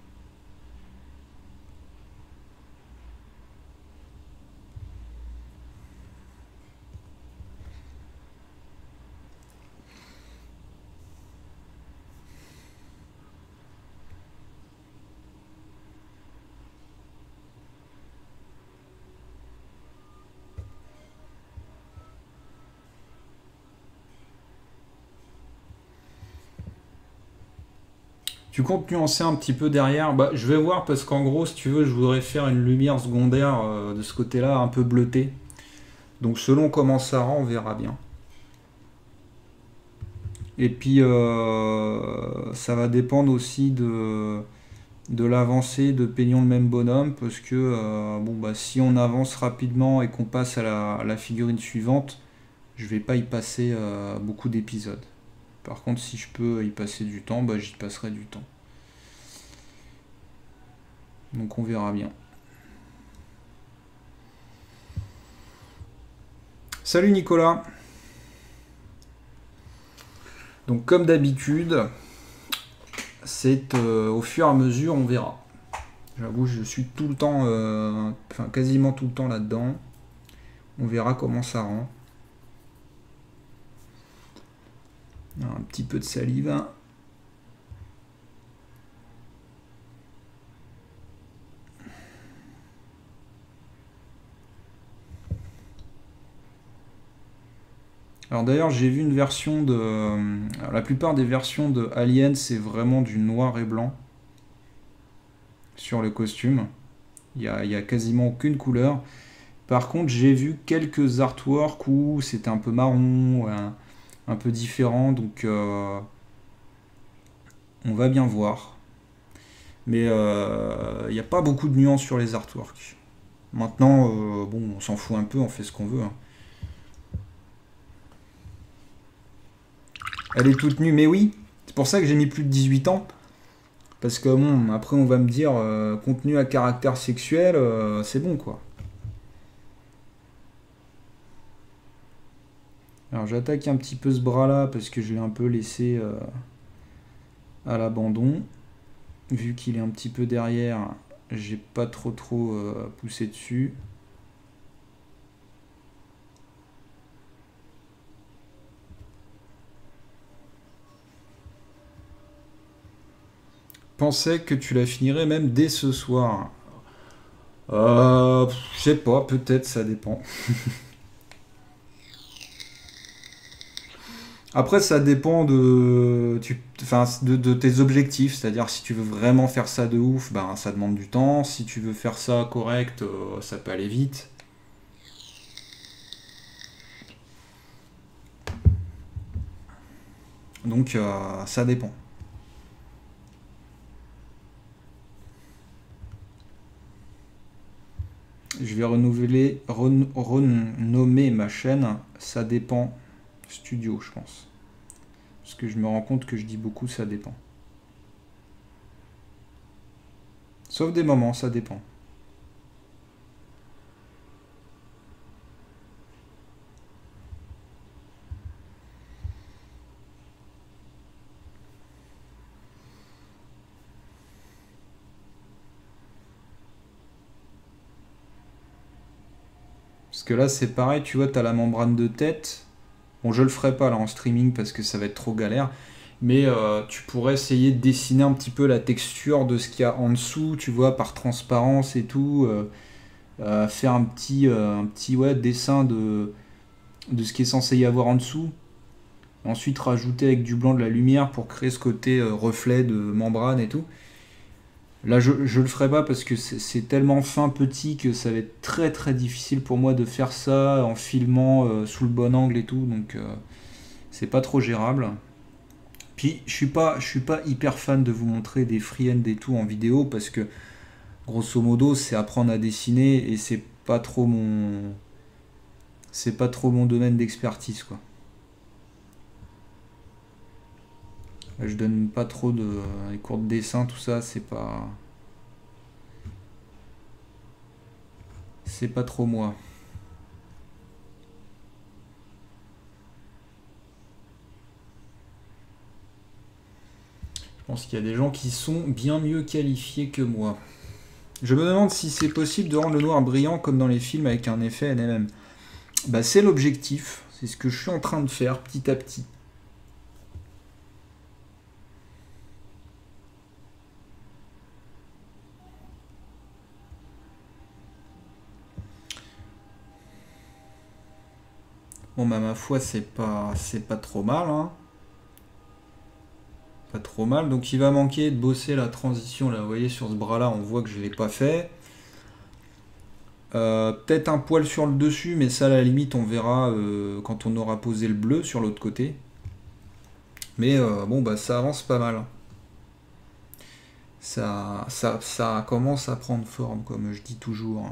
Tu comptes nuancer un petit peu derrière? Bah, je vais voir parce qu'en gros, si tu veux, je voudrais faire une lumière secondaire euh, de ce côté-là, un peu bleutée. Donc selon comment ça rend, on verra bien. Et puis, euh, ça va dépendre aussi de, de l'avancée de peignons le même bonhomme parce que euh, bon, bah, si on avance rapidement et qu'on passe à la, à la figurine suivante, je vais pas y passer euh, beaucoup d'épisodes. Par contre, si je peux y passer du temps, bah, j'y passerai du temps. Donc on verra bien. Salut Nicolas. Donc comme d'habitude, c'est euh, au fur et à mesure, on verra. J'avoue, je suis tout le temps, euh, enfin quasiment tout le temps là-dedans. On verra comment ça rend. Un petit peu de salive. Alors d'ailleurs, j'ai vu une version de... Alors, la plupart des versions de Alien, c'est vraiment du noir et blanc sur le costume. Il n'y a, il y a quasiment aucune couleur. Par contre, j'ai vu quelques artworks où c'était un peu marron, un, un peu différent, donc euh, on va bien voir. Mais euh, il n'y a pas beaucoup de nuances sur les artworks. Maintenant, euh, bon, on s'en fout un peu, on fait ce qu'on veut. Hein. Elle est toute nue, mais oui, c'est pour ça que j'ai mis plus de dix-huit ans. Parce que bon, après on va me dire, euh, contenu à caractère sexuel, euh, c'est bon quoi. Alors j'attaque un petit peu ce bras-là parce que je l'ai un peu laissé euh, à l'abandon. Vu qu'il est un petit peu derrière, j'ai pas trop trop euh, poussé dessus. Pensais que tu la finirais même dès ce soir. Euh, je sais pas, peut-être, ça dépend. Après, ça dépend de, tu, enfin, de, de tes objectifs. C'est-à-dire, si tu veux vraiment faire ça de ouf, ben, ça demande du temps. Si tu veux faire ça correct, euh, ça peut aller vite. Donc, euh, ça dépend. Je vais renouveler, ren- renommer ma chaîne. Ça dépend studio, je pense. Parce que je me rends compte que je dis beaucoup, ça dépend. Sauf des moments, ça dépend. Parce que là, c'est pareil, tu vois, tu as la membrane de tête. Bon, je le ferai pas là en streaming parce que ça va être trop galère. Mais euh, tu pourrais essayer de dessiner un petit peu la texture de ce qu'il y a en dessous, tu vois, par transparence et tout. Euh, euh, faire un petit, euh, un petit ouais, dessin de, de ce qui est censé y avoir en dessous. Ensuite, rajouter avec du blanc de la lumière pour créer ce côté euh, reflet de membrane et tout. Là, je, je le ferai pas parce que c'est tellement fin, petit, que ça va être très très difficile pour moi de faire ça en filmant euh, sous le bon angle et tout. Donc, euh, c'est pas trop gérable. Puis, je suis pas, je suis pas hyper fan de vous montrer des freehands et tout en vidéo parce que, grosso modo, c'est apprendre à dessiner et c'est pas trop mon, c'est pas trop mon domaine d'expertise, quoi. Je donne pas trop de les cours de dessin, tout ça, c'est pas c'est pas trop moi. Je pense qu'il y a des gens qui sont bien mieux qualifiés que moi. Je me demande si c'est possible de rendre le noir brillant comme dans les films avec un effet N M M. Bah, c'est l'objectif, c'est ce que je suis en train de faire petit à petit. Bon bah ma foi c'est pas c'est pas trop mal, hein. Pas trop mal. Donc il va manquer de bosser la transition là. Vous voyez sur ce bras là, on voit que je l'ai pas fait. Euh, peut-être un poil sur le dessus, mais ça à la limite on verra euh, quand on aura posé le bleu sur l'autre côté. Mais euh, bon bah ça avance pas mal. Ça, ça, ça commence à prendre forme, comme je dis toujours.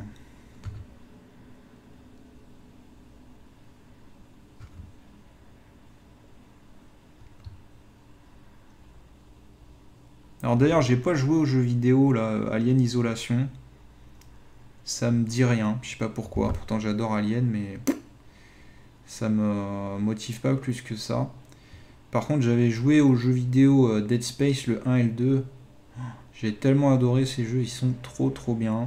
Alors d'ailleurs, j'ai pas joué au jeu vidéo là, Alien Isolation. Ça me dit rien, je sais pas pourquoi. Pourtant j'adore Alien, mais ça me motive pas plus que ça. Par contre, j'avais joué au jeu vidéo Dead Space, le un et le deux. J'ai tellement adoré ces jeux, ils sont trop trop bien.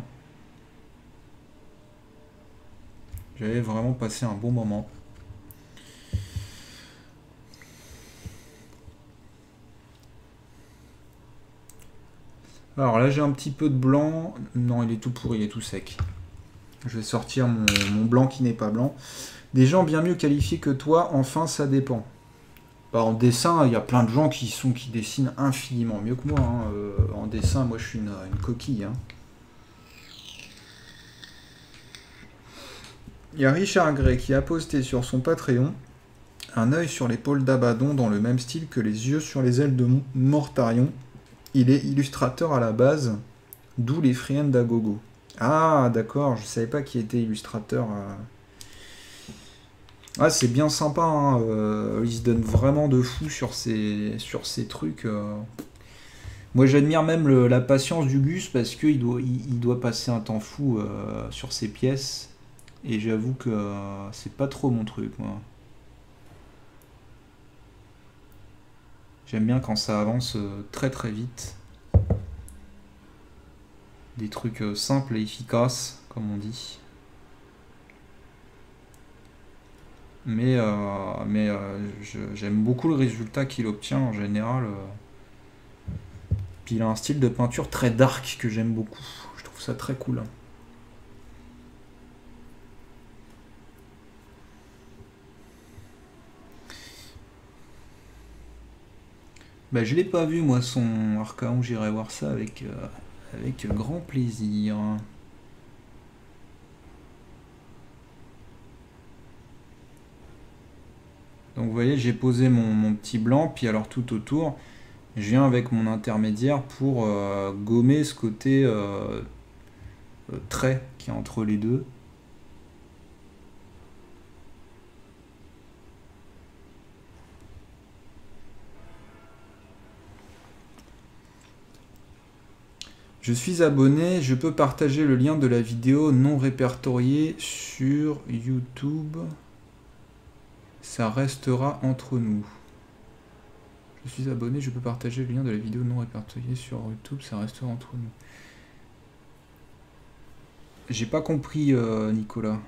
J'avais vraiment passé un bon moment. Alors là j'ai un petit peu de blanc. Non, il est tout pourri, il est tout sec. Je vais sortir mon, mon blanc qui n'est pas blanc. Des gens bien mieux qualifiés que toi, enfin ça dépend. Bah, en dessin, il y a plein de gens qui, sont, qui dessinent infiniment mieux que moi. Hein. Euh, en dessin, moi je suis une, une coquille. Hein. Il y a Richard Gray qui a posté sur son Patreon un œil sur l'épaule d'Abaddon dans le même style que les yeux sur les ailes de Mortarion. Il est illustrateur à la base, d'où les Friends d'Agogo. Ah, d'accord, je savais pas qui était illustrateur. Euh... Ah, c'est bien sympa, hein. euh, il se donne vraiment de fou sur ces, sur ces trucs. Euh... Moi, j'admire même le, la patience du Gus parce qu'il doit, il, il doit passer un temps fou euh, sur ses pièces. Et j'avoue que euh, c'est pas trop mon truc, moi. J'aime bien quand ça avance très très vite. Des trucs simples et efficaces, comme on dit. Mais, euh, mais euh, j'aime beaucoup le résultat qu'il obtient en général. Euh. Puis il a un style de peinture très dark que j'aime beaucoup. Je trouve ça très cool. Bah, je l'ai pas vu moi son Archaon, j'irai voir ça avec, euh, avec grand plaisir. Donc vous voyez, j'ai posé mon, mon petit blanc, puis alors tout autour, je viens avec mon intermédiaire pour euh, gommer ce côté euh, euh, trait qui est entre les deux. Je suis abonné, je peux partager le lien de la vidéo non répertoriée sur YouTube. Ça restera entre nous. Je suis abonné, je peux partager le lien de la vidéo non répertoriée sur YouTube. Ça restera entre nous. J'ai pas compris, euh, Nicolas.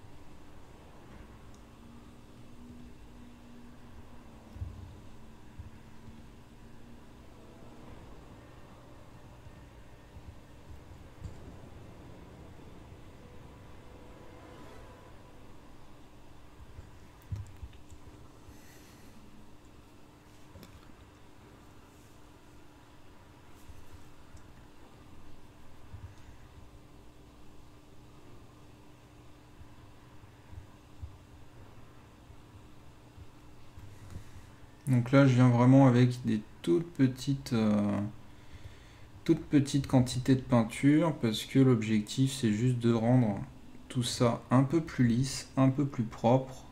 Donc là, je viens vraiment avec des toutes petites, euh, toutes petites quantités de peinture parce que l'objectif, c'est juste de rendre tout ça un peu plus lisse, un peu plus propre.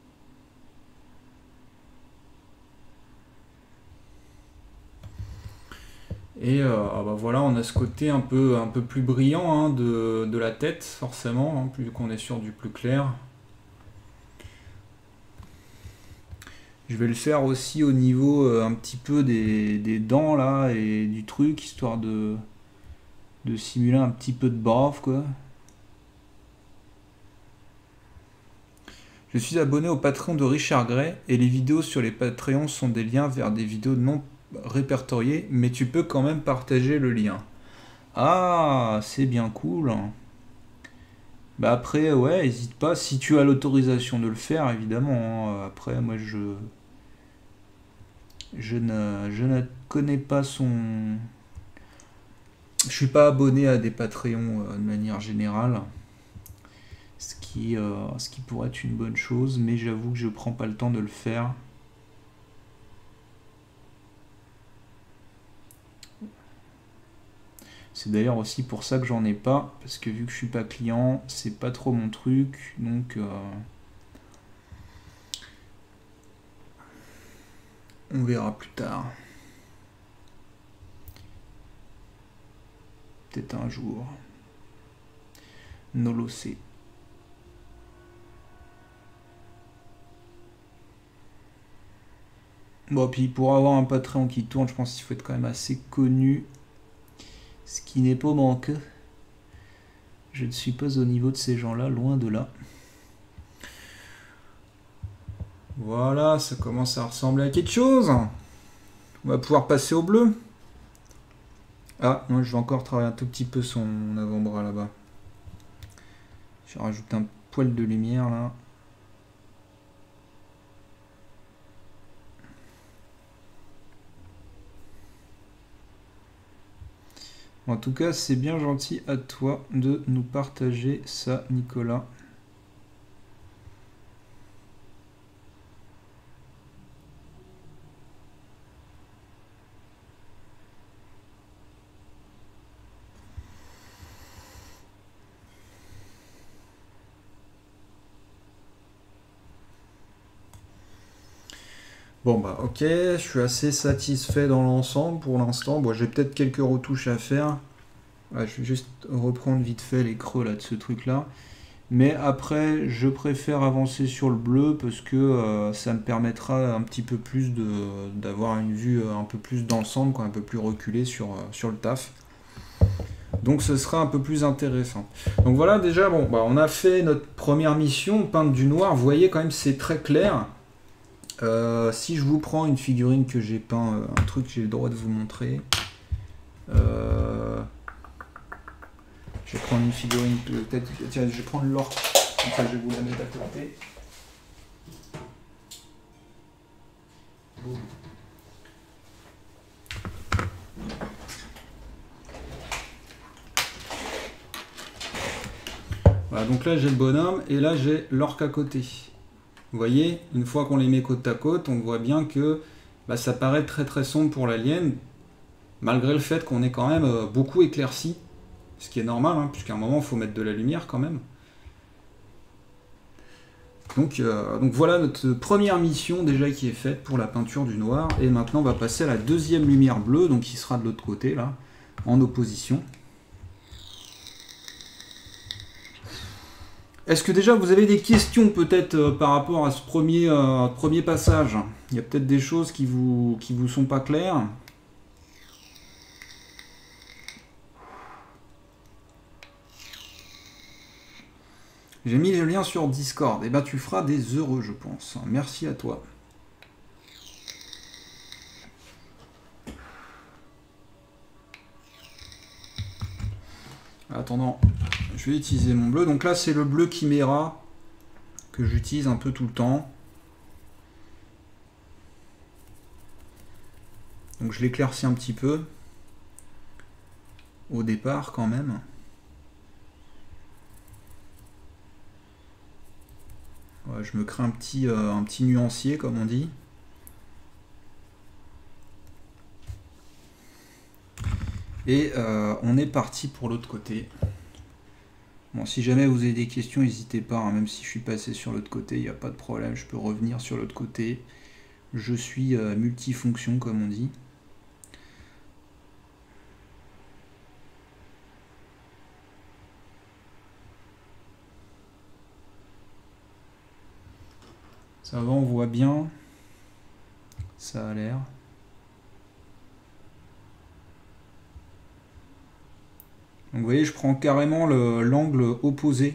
Et euh, ah bah voilà, on a ce côté un peu, un peu plus brillant hein, de, de la tête, forcément, hein, plus qu'on est sur du plus clair. Je vais le faire aussi au niveau euh, un petit peu des, des dents là et du truc, histoire de, de simuler un petit peu de bave quoi. Je suis abonné au Patreon de Richard Gray et les vidéos sur les Patreons sont des liens vers des vidéos non répertoriées, mais tu peux quand même partager le lien. Ah, c'est bien cool. Bah après, ouais, n'hésite pas, si tu as l'autorisation de le faire, évidemment. Hein. Après, moi, je... Je ne, je ne connais pas son... Je suis pas abonné à des Patreons euh, de manière générale. Ce qui, euh, ce qui pourrait être une bonne chose, mais j'avoue que je prends pas le temps de le faire. C'est d'ailleurs aussi pour ça que j'en ai pas, parce que vu que je suis pas client, c'est pas trop mon truc, donc euh, on verra plus tard. Peut-être un jour. No lo sé. Bon, puis pour avoir un Patreon qui tourne, je pense qu'il faut être quand même assez connu. Ce qui n'est pas manqué. Je ne suis pas au niveau de ces gens-là, loin de là. Voilà, ça commence à ressembler à quelque chose. On va pouvoir passer au bleu. Ah, non, je vais encore travailler un tout petit peu son avant-bras là-bas. Je vais rajouter un poil de lumière là. En tout cas, c'est bien gentil à toi de nous partager ça, Nicolas. Bon bah ok, je suis assez satisfait dans l'ensemble pour l'instant. Bon, j'ai peut-être quelques retouches à faire. Ouais, je vais juste reprendre vite fait les creux là de ce truc là. Mais après, je préfère avancer sur le bleu parce que euh, ça me permettra un petit peu plus de d'avoir une vue un peu plus d'ensemble, quoi, un peu plus reculée sur, euh, sur le taf. Donc ce sera un peu plus intéressant. Donc voilà, déjà, bon, bah, on a fait notre première mission, peindre du noir. Vous voyez quand même, c'est très clair. Euh, si je vous prends une figurine que j'ai peint, euh, un truc que j'ai le droit de vous montrer. Euh, je vais prendre une figurine, peut-être, tiens, je vais prendre l'orque, comme ça je vais vous la mettre à côté. Boum. Voilà, donc là j'ai le bonhomme et là j'ai l'orque à côté. Vous voyez, une fois qu'on les met côte à côte, on voit bien que bah, ça paraît très très sombre pour l'alien, malgré le fait qu'on est quand même euh, beaucoup éclairci, ce qui est normal, hein, puisqu'à un moment il faut mettre de la lumière quand même. Donc, euh, donc voilà notre première mission déjà qui est faite pour la peinture du noir, et maintenant on va passer à la deuxième lumière bleue, donc qui sera de l'autre côté là, en opposition. Est-ce que déjà vous avez des questions peut-être euh, par rapport à ce premier, euh, premier passage? Il y a peut-être des choses qui vous, qui vous sont pas claires. J'ai mis le lien sur Discord. Et ben tu feras des heureux, je pense. Merci à toi. Attendant, je vais utiliser mon bleu. Donc là, c'est le bleu Chimera que j'utilise un peu tout le temps. Donc je l'éclaircis un petit peu au départ quand même. Ouais, je me crée un petit, euh, un petit nuancier comme on dit. Et euh, on est parti pour l'autre côté. Bon, si jamais vous avez des questions, n'hésitez pas, hein, même si je suis passé sur l'autre côté, il n'y a pas de problème, je peux revenir sur l'autre côté. Je suis euh, multifonction comme on dit. Ça va, on voit bien. Ça a l'air. Donc vous voyez, je prends carrément l'angle opposé.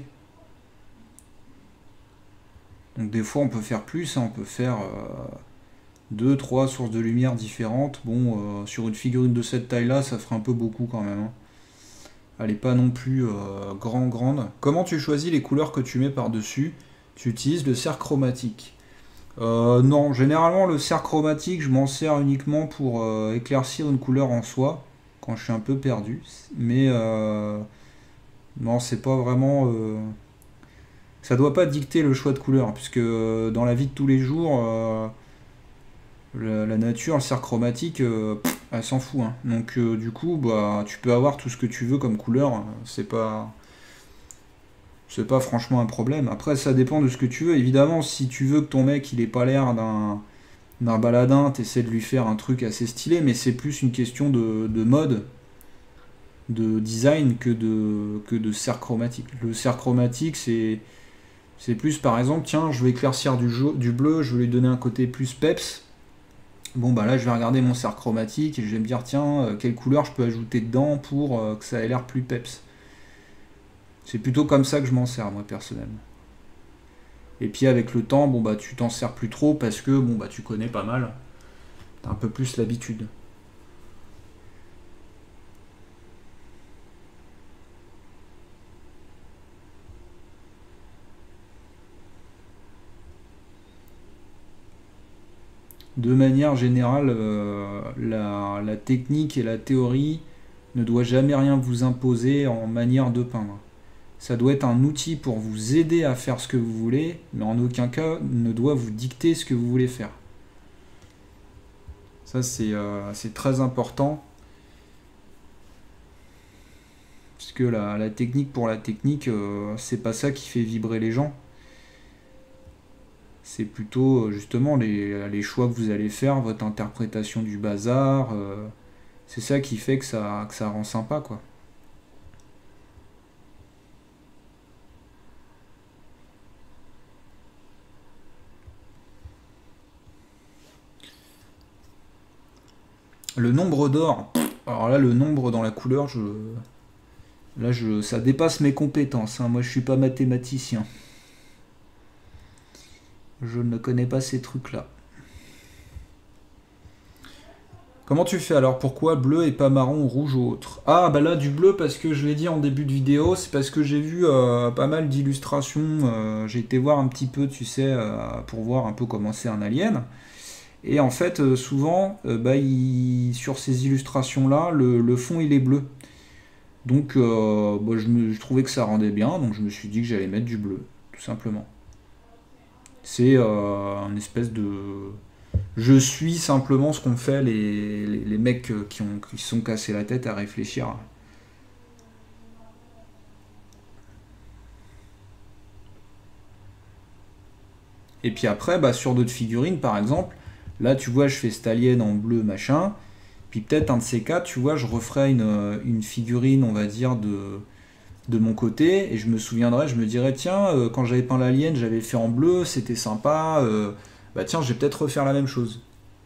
Donc des fois on peut faire plus, hein, on peut faire euh, deux, trois sources de lumière différentes. Bon, euh, sur une figurine de cette taille-là, ça ferait un peu beaucoup quand même. Hein. Elle n'est pas non plus euh, grand, grande. Comment tu choisis les couleurs que tu mets par-dessus? Tu utilises le cercle chromatique. Euh, non, généralement le cercle chromatique, je m'en sers uniquement pour euh, éclaircir une couleur en soi, quand je suis un peu perdu. Mais euh, non, c'est pas vraiment... Euh, ça doit pas dicter le choix de couleur, puisque euh, dans la vie de tous les jours, euh, la, la nature, le cercle chromatique, euh, pff, elle s'en fout. Hein. Donc euh, du coup, bah, tu peux avoir tout ce que tu veux comme couleur, c'est pas... C'est pas franchement un problème. Après, ça dépend de ce que tu veux. Évidemment, si tu veux que ton mec, il ait pas l'air d'un d'un baladin, t'essaies de lui faire un truc assez stylé, mais c'est plus une question de, de mode, de design, que de, que de cercle chromatique. Le cercle chromatique, c'est c'est plus, par exemple, tiens, je vais éclaircir du, du bleu, je vais lui donner un côté plus peps. Bon, bah là, je vais regarder mon cercle chromatique et je vais me dire, tiens, quelle couleur je peux ajouter dedans pour euh, que ça ait l'air plus peps. C'est plutôt comme ça que je m'en sers, moi, personnellement. Et puis avec le temps, bon bah tu t'en sers plus trop parce que bon bah tu connais pas mal. T'as un peu plus l'habitude. De manière générale, euh, la, la technique et la théorie ne doit jamais rien vous imposer en manière de peindre. Ça doit être un outil pour vous aider à faire ce que vous voulez, mais en aucun cas ne doit vous dicter ce que vous voulez faire. Ça, c'est euh, c'est très important. Parce que la, la technique pour la technique, euh, c'est pas ça qui fait vibrer les gens. C'est plutôt justement les, les choix que vous allez faire, votre interprétation du bazar. Euh, c'est ça qui fait que ça, que ça rend sympa, quoi. Le nombre d'or. Alors là, le nombre dans la couleur, je... Là, je... ça dépasse mes compétences. Hein. Moi, je suis pas mathématicien. Je ne connais pas ces trucs-là. Comment tu fais alors? Pourquoi bleu et pas marron ou rouge ou autre? Ah bah là du bleu parce que je l'ai dit en début de vidéo, c'est parce que j'ai vu euh, pas mal d'illustrations, euh, j'ai été voir un petit peu, tu sais, euh, pour voir un peu comment c'est un alien. Et en fait euh, souvent, euh, bah, il- sur ces illustrations-là, le, le fond il est bleu. Donc euh, bah, je, me, je trouvais que ça rendait bien, donc je me suis dit que j'allais mettre du bleu, tout simplement. C'est euh, un espèce de... Je suis simplement ce qu'ont fait les, les, les mecs qui ont qui se sont cassés la tête à réfléchir. Et puis après, bah, sur d'autres figurines, par exemple, là tu vois, je fais cette alien en bleu, machin. Puis peut-être un de ces quatre, tu vois, je referai une, une figurine, on va dire, de, de mon côté. Et je me souviendrai, je me dirais, tiens, euh, quand j'avais peint l'alien, j'avais fait en bleu, c'était sympa. Euh, bah tiens, je vais peut-être refaire la même chose.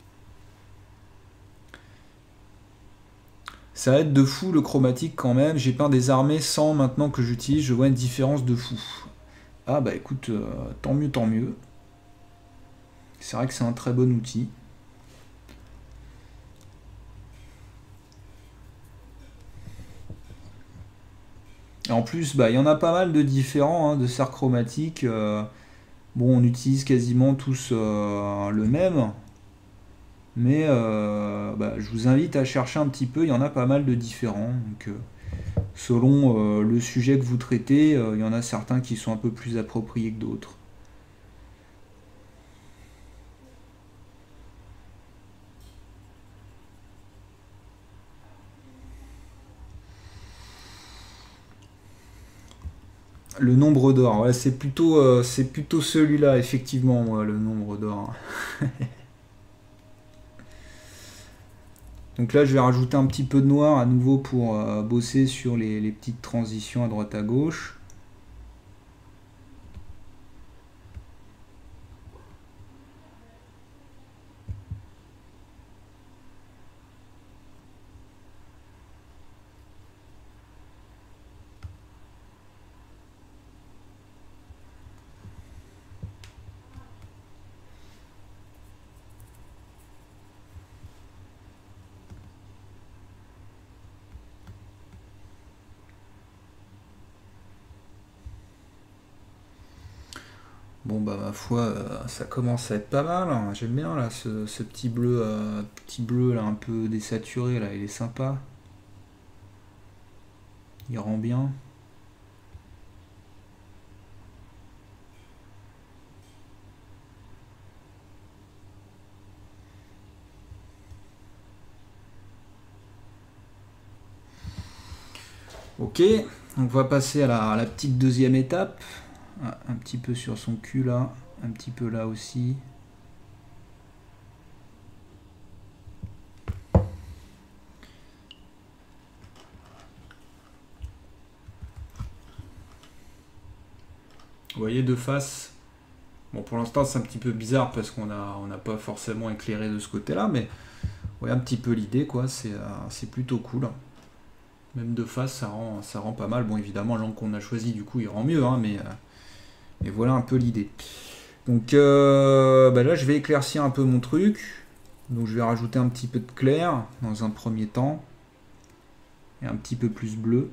Ça aide de fou le chromatique quand même. J'ai peint des armées sans maintenant que j'utilise, je vois une différence de fou. Ah bah écoute, euh, tant mieux, tant mieux. C'est vrai que c'est un très bon outil. Et en plus, bah il y en a pas mal de différents, hein, de cercles chromatiques. Euh, bon, on utilise quasiment tous euh, le même. Mais euh, bah, je vous invite à chercher un petit peu, il y en a pas mal de différents. Donc, euh, selon euh, le sujet que vous traitez, euh, il y en a certains qui sont un peu plus appropriés que d'autres. Le nombre d'or, ouais, c'est plutôt, euh, c'est plutôt celui-là, effectivement, moi, le nombre d'or. Donc là, je vais rajouter un petit peu de noir à nouveau pour euh, bosser sur les, les petites transitions à droite à gauche. Bon bah ma foi, euh, ça commence à être pas mal. Hein. J'aime bien là ce, ce petit bleu, euh, petit bleu là un peu désaturé là, il est sympa. Il rend bien. Ok, on va passer à la, à la petite deuxième étape. Ah, un petit peu sur son cul là, un petit peu là aussi. Vous voyez de face. Bon pour l'instant c'est un petit peu bizarre parce qu'on a on n'a pas forcément éclairé de ce côté-là, mais vous voyez un petit peu l'idée quoi, c'est euh, c'est plutôt cool. Même de face ça rend, ça rend pas mal. Bon évidemment l'angle qu'on a choisi du coup il rend mieux, hein, mais, euh, mais voilà un peu l'idée. Donc euh, bah là je vais éclaircir un peu mon truc. Donc je vais rajouter un petit peu de clair dans un premier temps. Et un petit peu plus bleu.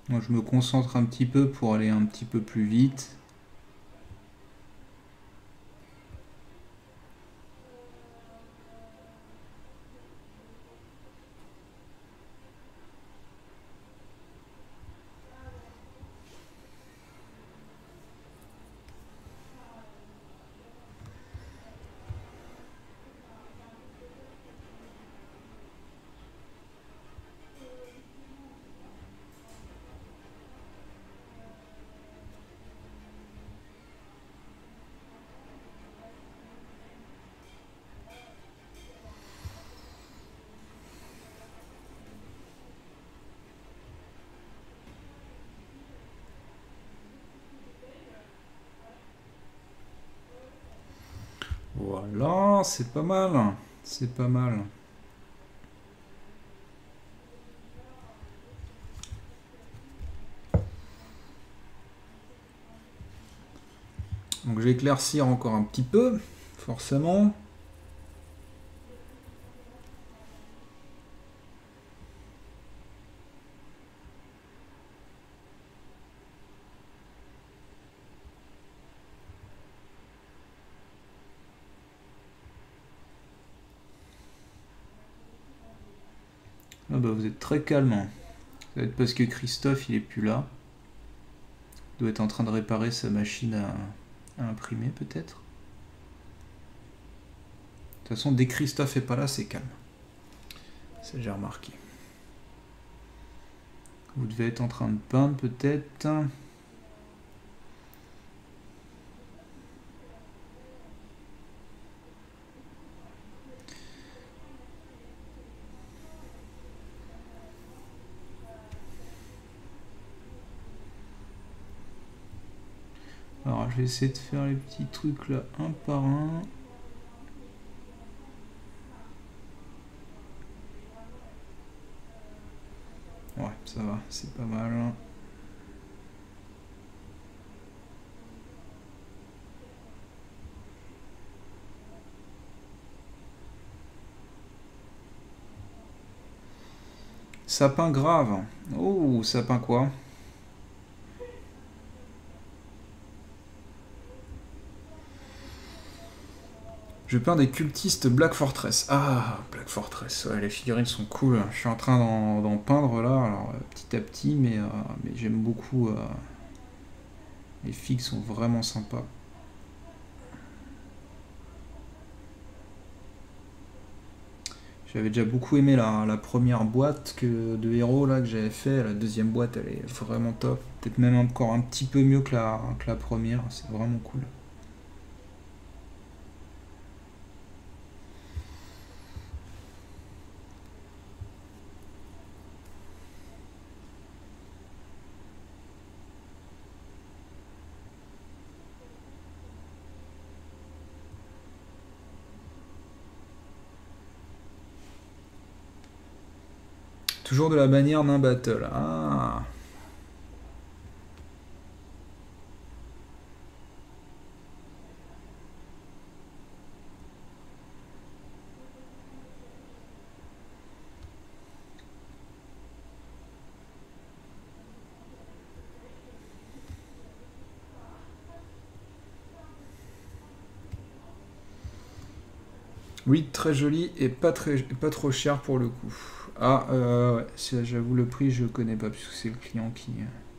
Moi, je me concentre un petit peu pour aller un petit peu plus vite. Voilà, c'est pas mal. C'est pas mal. Donc je vais éclaircir encore un petit peu, forcément. Ah bah vous êtes très calme. Ça va être parce que Christophe il est plus là. Il doit être en train de réparer sa machine à, à imprimer peut-être. De toute façon dès que Christophe est pas là c'est calme. Ça j'ai remarqué. Vous devez être en train de peindre peut-être. Alors je vais essayer de faire les petits trucs là un par un. Ouais, ça va, c'est pas mal. Sapin grave. Oh, sapin quoi? Je peins des cultistes Black Fortress. Ah, Black Fortress, ouais, les figurines sont cool. Je suis en train d'en peindre là, alors petit à petit, mais, euh, mais j'aime beaucoup. Euh, les figues sont vraiment sympas. J'avais déjà beaucoup aimé la, la première boîte que, de héros là, que j'avais fait. La deuxième boîte, elle est vraiment top. Peut-être même encore un petit peu mieux que la, que la première. C'est vraiment cool. Toujours de la bannière d'un battle. Ah. Oui, très joli et pas, très, pas trop cher pour le coup. Ah, euh, ouais, j'avoue, le prix, je connais pas, puisque c'est le client qui...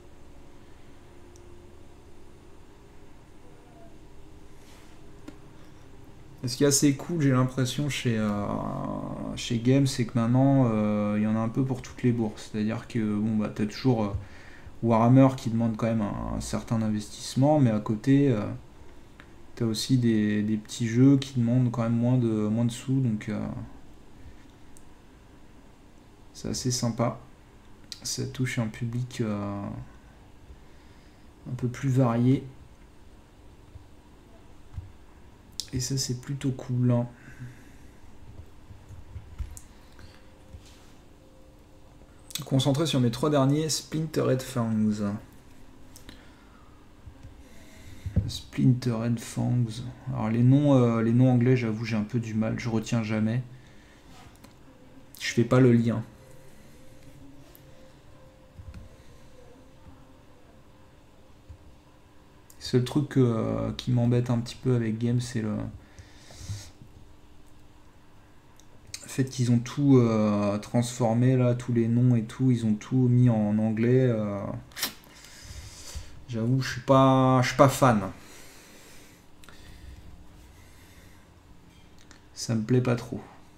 Ce qui est assez cool, j'ai l'impression, chez, euh, chez Game, c'est que maintenant, euh, il y en a un peu pour toutes les bourses. C'est-à-dire que, bon, bah, t'as toujours euh, Warhammer qui demande quand même un, un certain investissement, mais à côté... Euh, T'as aussi des, des petits jeux qui demandent quand même moins de, moins de sous, donc euh, c'est assez sympa. Ça touche un public euh, un peu plus varié. Et ça c'est plutôt cool. Hein. Concentré sur mes trois derniers, Splintered Fangs. Splintered Fangs. Alors les noms, euh, les noms anglais, j'avoue, j'ai un peu du mal, je retiens jamais. Je fais pas le lien. seul truc euh, qui m'embête un petit peu avec Game, c'est le fait qu'ils ont tout euh, transformé là, tous les noms et tout, ils ont tout mis en anglais. Euh, J'avoue, je suis pas, je suis pas fan. Ça me plaît pas trop.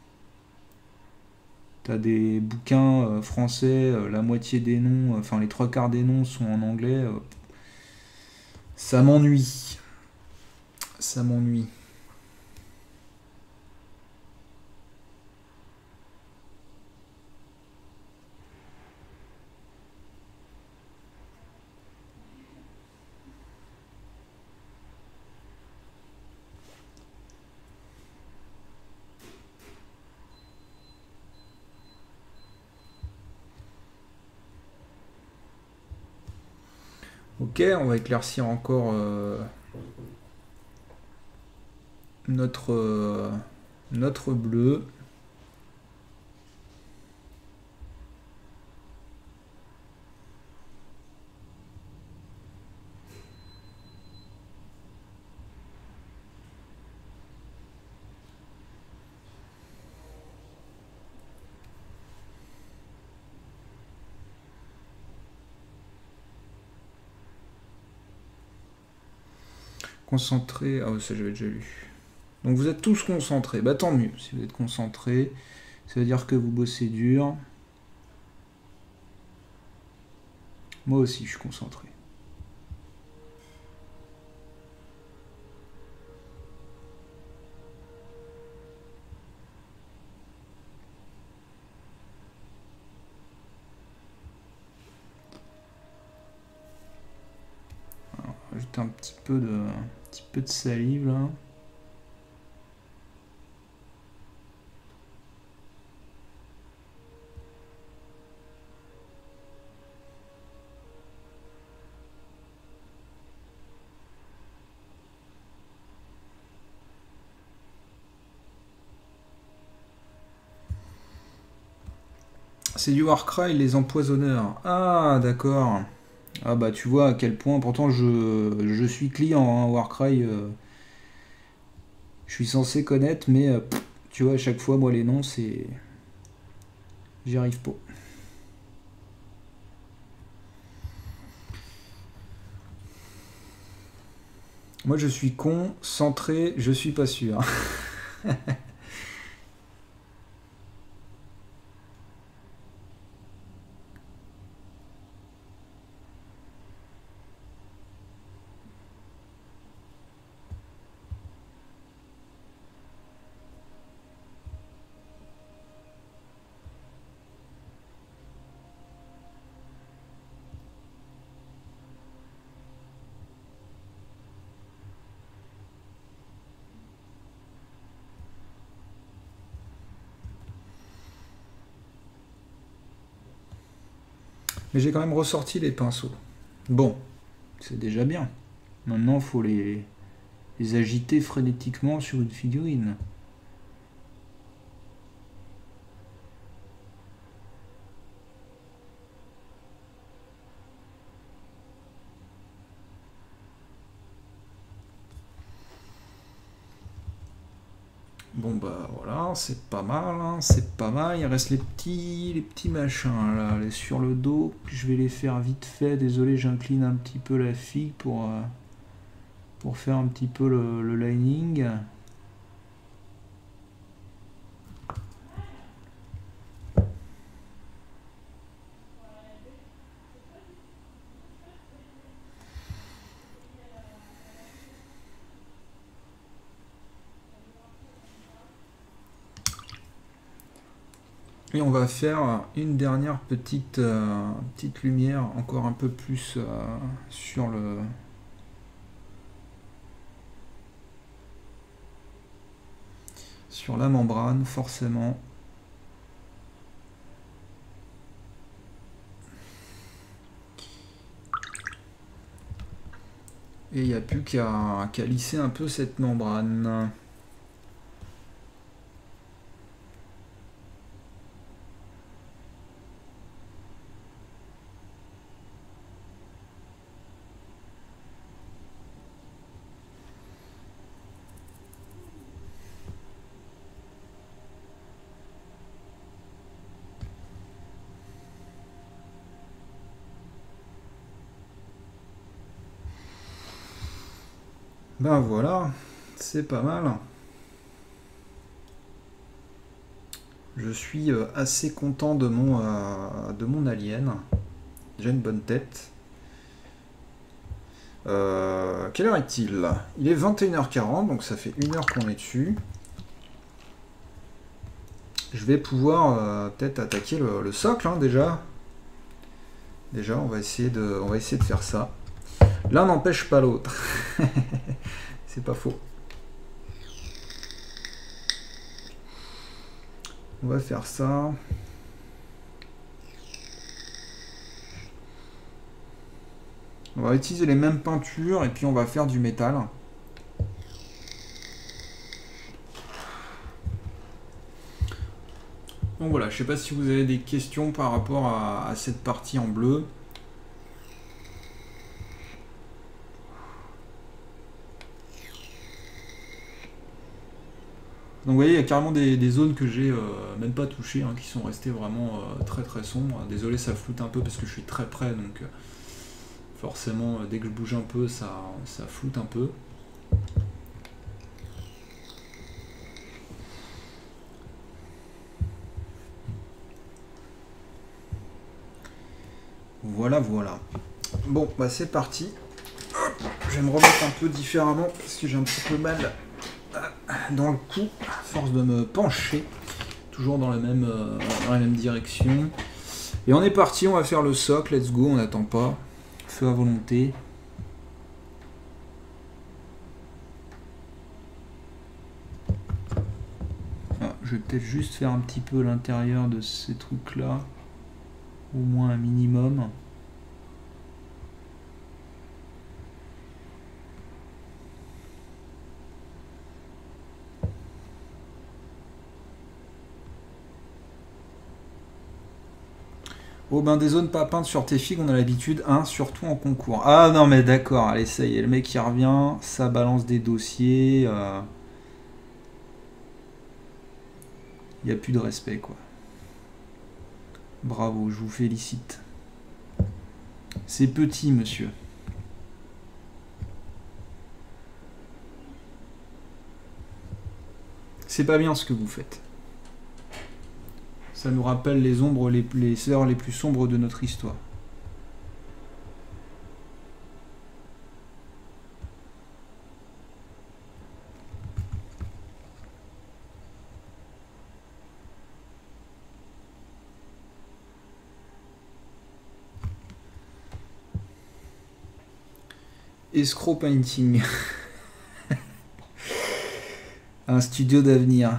T'as des bouquins euh, français, euh, la moitié des noms, euh, enfin les trois quarts des noms sont en anglais. Euh, ça m'ennuie. Ça m'ennuie. Ok, on va éclaircir encore euh, notre, euh, notre bleu. Concentré. Ah, ça j'avais déjà lu. Donc vous êtes tous concentrés. Bah tant mieux. Si vous êtes concentrés, ça veut dire que vous bossez dur. Moi aussi, je suis concentré. Alors, ajouter un petit peu de, un petit peu de salive là. C'est du Warcry, les empoisonneurs. Ah, d'accord. Ah bah tu vois à quel point, pourtant je, je suis client, hein, Warcry, euh, je suis censé connaître, mais euh, pff, tu vois à chaque fois, moi les noms, c'est... J'y arrive pas. Moi je suis concentré, je suis pas sûr. Mais j'ai quand même ressorti les pinceaux. Bon, c'est déjà bien. Maintenant, il faut les, les agiter frénétiquement sur une figurine. Bon bah voilà, c'est pas mal, hein, c'est pas mal. Il reste les petits, les petits machins là, les sur le dos. Je vais les faire vite fait. Désolé, j'incline un petit peu la figue pour, euh, pour faire un petit peu le, le lining. Et on va faire une dernière petite, euh, petite lumière, encore un peu plus euh, sur le... sur la membrane, forcément. Et il n'y a plus qu'à qu'à lisser un peu cette membrane. Ben voilà, c'est pas mal. Je suis euh, assez content de mon, euh, de mon alien. J'ai une bonne tête. Euh, quelle heure est-il? Il est vingt et une heures quarante, donc ça fait une heure qu'on est dessus. Je vais pouvoir euh, peut-être attaquer le, le socle, hein, déjà. Déjà, on va essayer de, on va essayer de faire ça. L'un n'empêche pas l'autre. C'est pas faux. On va faire ça. On va utiliser les mêmes peintures et puis on va faire du métal. Donc voilà, je sais pas si vous avez des questions par rapport à, à cette partie en bleu. Donc vous voyez, il y a carrément des, des zones que j'ai euh, même pas touchées, hein, qui sont restées vraiment euh, très très sombres. Désolé, ça floute un peu parce que je suis très près, donc euh, forcément, euh, dès que je bouge un peu, ça, ça floute un peu. Voilà, voilà. Bon, bah c'est parti. Hop, je vais me remettre un peu différemment parce que j'ai un petit peu mal dans le cou, à force de me pencher. Toujours dans la même, euh, dans la même direction. Et on est parti, on va faire le socle, let's go, on n'attend pas. Feu à volonté. Ah, je vais peut-être juste faire un petit peu l'intérieur de ces trucs-là. Au moins un minimum. Oh ben des zones pas peintes sur tes figues, on a l'habitude, hein, surtout en concours. Ah non mais d'accord, allez ça y est, le mec qui revient, ça balance des dossiers. Il euh... n'y a plus de respect quoi. Bravo, je vous félicite. C'est petit monsieur. C'est pas bien ce que vous faites. Ça nous rappelle les ombres, les, les heures les plus sombres de notre histoire. Escrow Painting. Un studio d'avenir.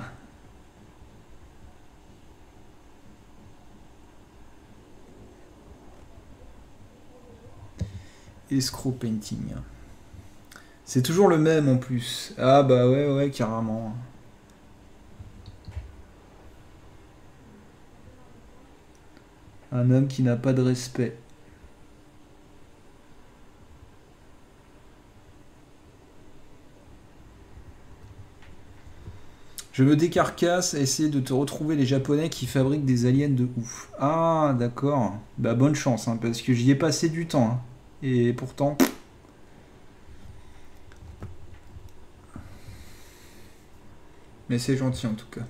Escrow Painting. C'est toujours le même en plus. Ah bah ouais, ouais, carrément. Un homme qui n'a pas de respect. Je me décarcasse à essayer de te retrouver les Japonais qui fabriquent des aliens de ouf. Ah, d'accord. Bah bonne chance, hein, parce que j'y ai passé du temps. Hein. Et pourtant... Mais c'est gentil en tout cas.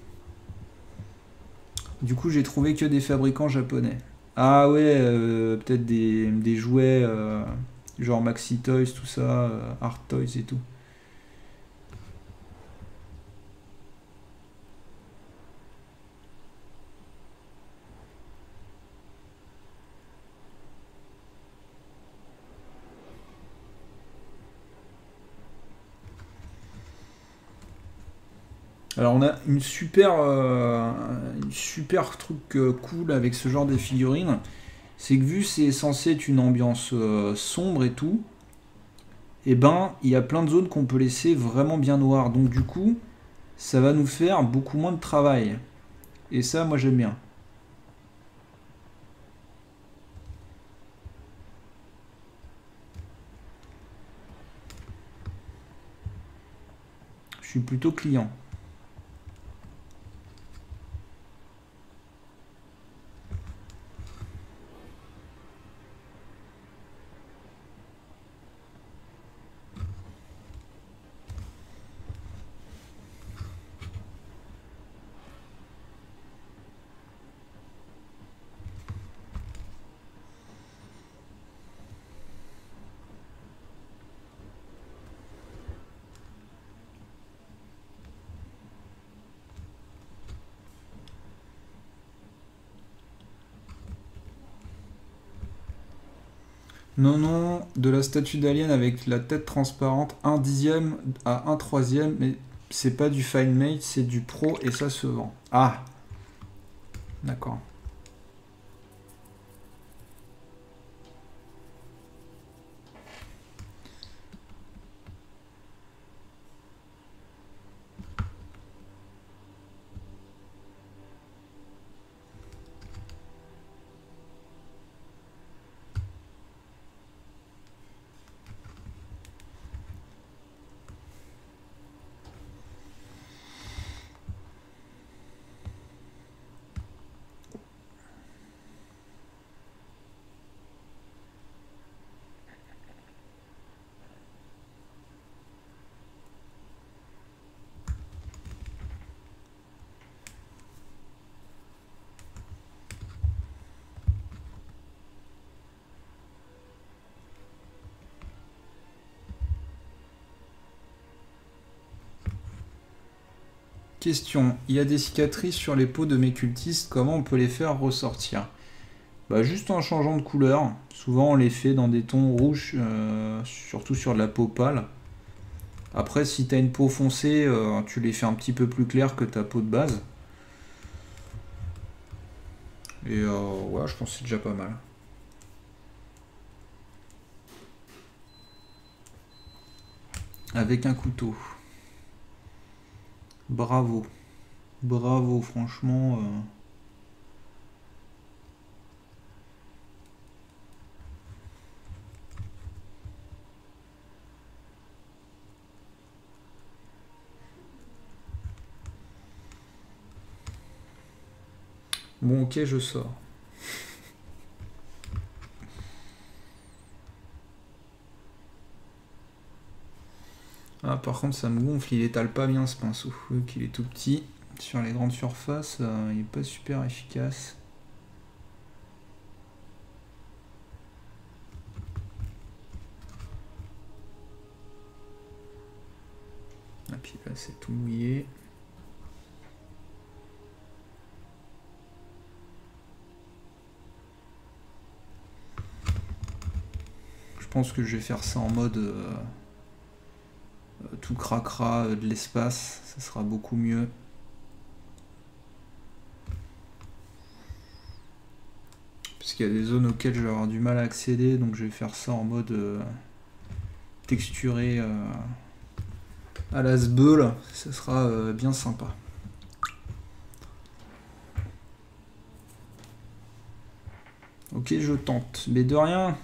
Du coup, j'ai trouvé que des fabricants japonais. Ah ouais, euh, peut-être des, des jouets euh, genre Maxi Toys, tout ça, euh, Art Toys et tout. Alors on a une super, euh, une super truc euh, cool avec ce genre de figurines, c'est que vu c'est censé être une ambiance euh, sombre et tout, et ben il y a plein de zones qu'on peut laisser vraiment bien noires, donc du coup ça va nous faire beaucoup moins de travail. Et ça moi j'aime bien. Je suis plutôt client. Non, non, de la statue d'alien avec la tête transparente, un dixième à un troisième, mais c'est pas du fine made, c'est du pro et ça se vend. Ah, d'accord. Question, il y a des cicatrices sur les peaux de mes cultistes, comment on peut les faire ressortir? Bah juste en changeant de couleur, souvent on les fait dans des tons rouges, euh, surtout sur de la peau pâle. Après si t'as une peau foncée, euh, tu les fais un petit peu plus claires que ta peau de base. Et euh, ouais, je pense que c'est déjà pas mal. Avec un couteau. Bravo. Bravo, franchement. Euh... Bon, ok, je sors. Ah, par contre, ça me gonfle, il étale pas bien ce pinceau. Vu qu'il est tout petit. Sur les grandes surfaces, euh, il est pas super efficace. Et puis là, c'est tout mouillé. Je pense que je vais faire ça en mode euh, tout cracra euh, de l'espace, ça sera beaucoup mieux. Parce qu'il y a des zones auxquelles je vais avoir du mal à accéder, donc je vais faire ça en mode euh, texturé euh, à la sbeul, ça sera euh, bien sympa. Ok, je tente, mais de rien.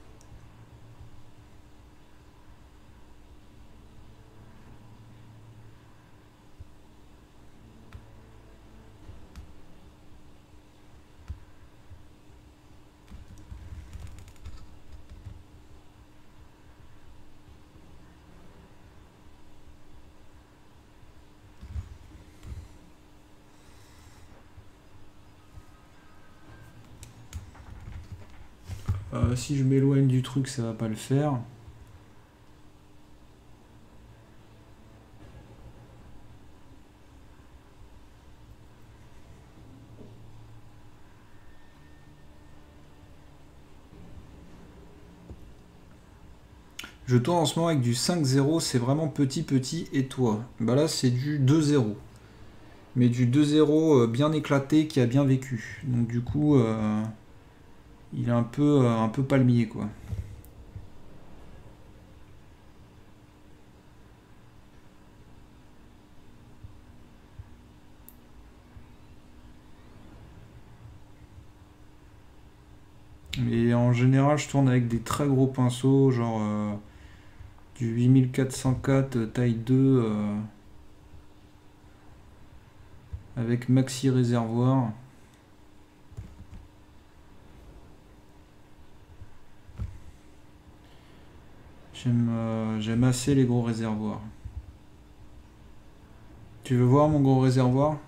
Euh, si je m'éloigne du truc, ça va pas le faire. Je tourne en ce moment avec du cinq zéro, c'est vraiment petit petit, et toi? Bah là c'est du deux zéro. Mais du deux zéro bien éclaté qui a bien vécu. Donc du coup, euh, il est un peu, euh, un peu palmier quoi. Et en général, je tourne avec des très gros pinceaux, genre euh, du huit mille quatre cent quatre euh, taille deux euh, avec maxi réservoir. J'aime euh, j'aime assez les gros réservoirs. Tu veux voir mon gros réservoir?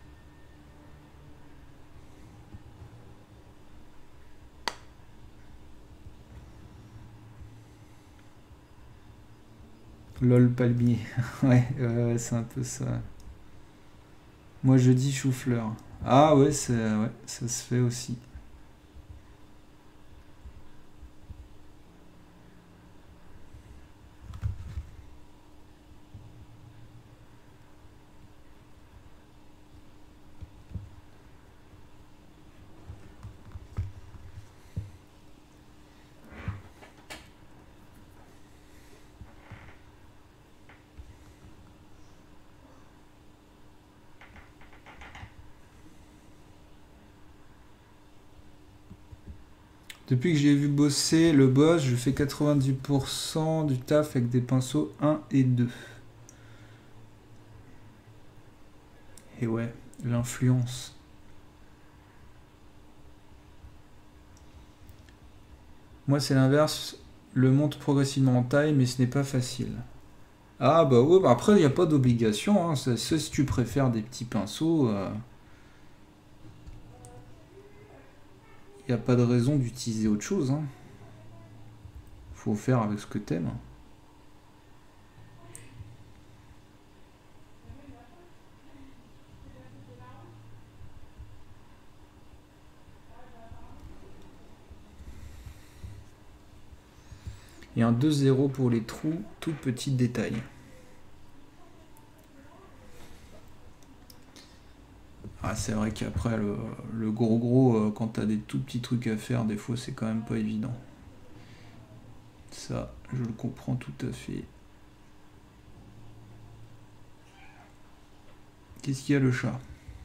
Lol palmier. ouais, euh, c'est un peu ça. Moi je dis chou-fleur. Ah ouais, c'est, ouais, ça se fait aussi. Depuis que j'ai vu bosser le boss, je fais quatre-vingt-dix pour cent du taf avec des pinceaux un et deux. Et ouais, l'influence. Moi, c'est l'inverse. Le monte progressivement en taille, mais ce n'est pas facile. Ah bah ouais, bah après, il n'y a pas d'obligation. Hein. Ça, ça, si tu préfères des petits pinceaux, il euh, n'y a pas de raison d'utiliser autre chose. Hein. Faut faire avec ce que t'aimes. Et un deux zéro pour les trous, tout petit détail. Ah, c'est vrai qu'après, le, le gros gros, euh, quand t'as des tout petits trucs à faire, des fois, c'est quand même pas évident. Ça, je le comprends tout à fait. Qu'est-ce qu'il y a, le chat?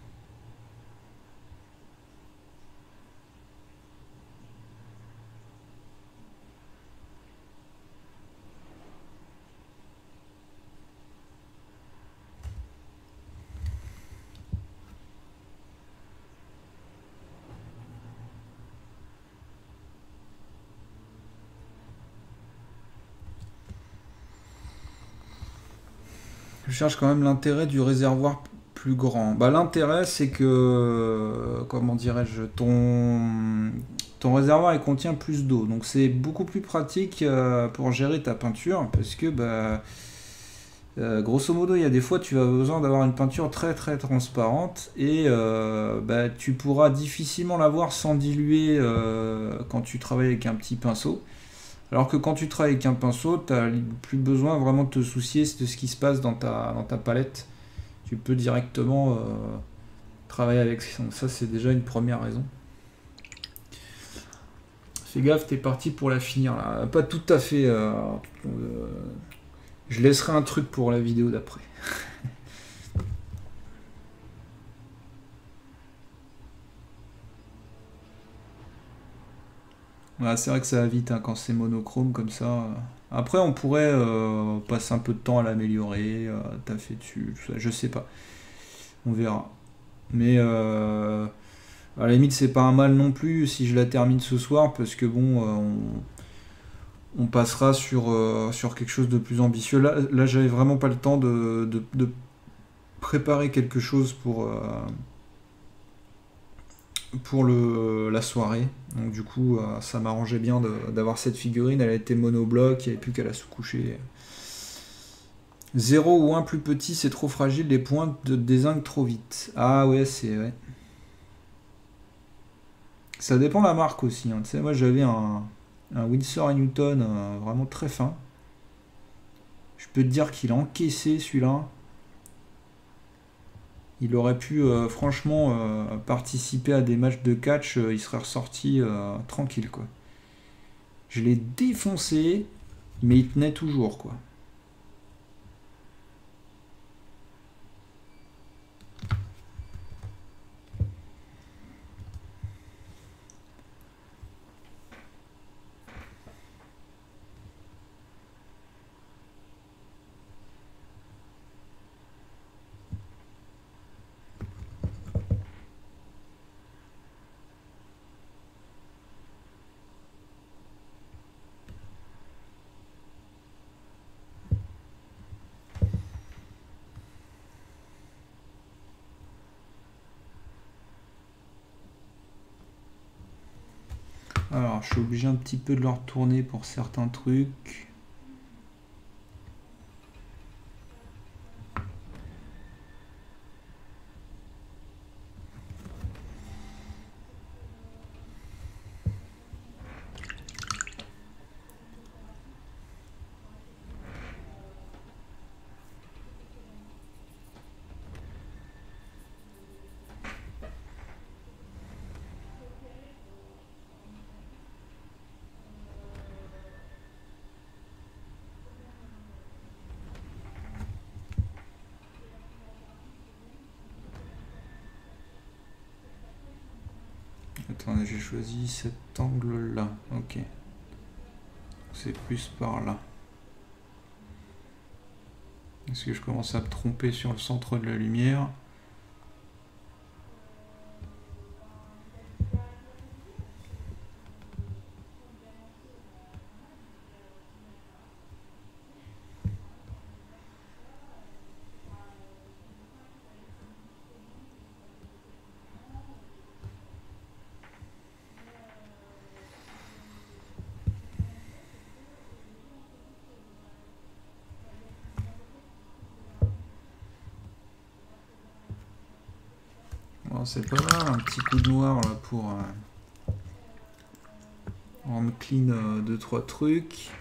Je cherche quand même l'intérêt du réservoir plus grand. Bah, l'intérêt, c'est que, comment dirais-je, ton, ton réservoir il contient plus d'eau. Donc c'est beaucoup plus pratique euh, pour gérer ta peinture parce que, bah, euh, grosso modo, il y a des fois tu as besoin d'avoir une peinture très très transparente et euh, bah, tu pourras difficilement la voir sans diluer euh, quand tu travailles avec un petit pinceau. Alors que quand tu travailles avec un pinceau, tu n'as plus besoin vraiment de te soucier de ce qui se passe dans ta, dans ta palette. Tu peux directement euh, travailler avec. Donc ça, c'est déjà une première raison. Fais gaffe, t'es parti pour la finir là. Pas tout à fait. Euh, euh, je laisserai un truc pour la vidéo d'après. Ouais, c'est vrai que ça va vite hein, quand c'est monochrome comme ça. Après, on pourrait euh, passer un peu de temps à l'améliorer, euh, taffer dessus, tout ça, je sais pas. On verra. Mais euh, à la limite, c'est pas un mal non plus si je la termine ce soir, parce que bon, euh, on, on passera sur, euh, sur quelque chose de plus ambitieux. Là, là j'avais vraiment pas le temps de, de, de préparer quelque chose pour, euh, pour le, la soirée. Donc du coup, euh, ça m'arrangeait bien d'avoir cette figurine. Elle a été monobloc, il n'y avait plus qu'à la sous-coucher. zéro ou un plus petit, c'est trop fragile, les pointes de désinguent trop vite. Ah ouais, c'est... Ouais. Ça dépend de la marque aussi. Hein. Tu sais, moi j'avais un, un Winsor et Newton euh, vraiment très fin. Je peux te dire qu'il a encaissé celui-là. Il aurait pu euh, franchement euh, participer à des matchs de catch, euh, il serait ressorti euh, tranquille quoi. Je l'ai défoncé, mais il tenait toujours quoi. Alors, je suis obligé un petit peu de le retourner pour certains trucs. attendez, j'ai choisi cet angle-là. Ok. C'est plus par là. Est-ce que je commence à me tromper sur le centre de la lumière? Bon, c'est pas mal, un petit coup de noir là pour... Euh, on me clean euh, deux trois trucs.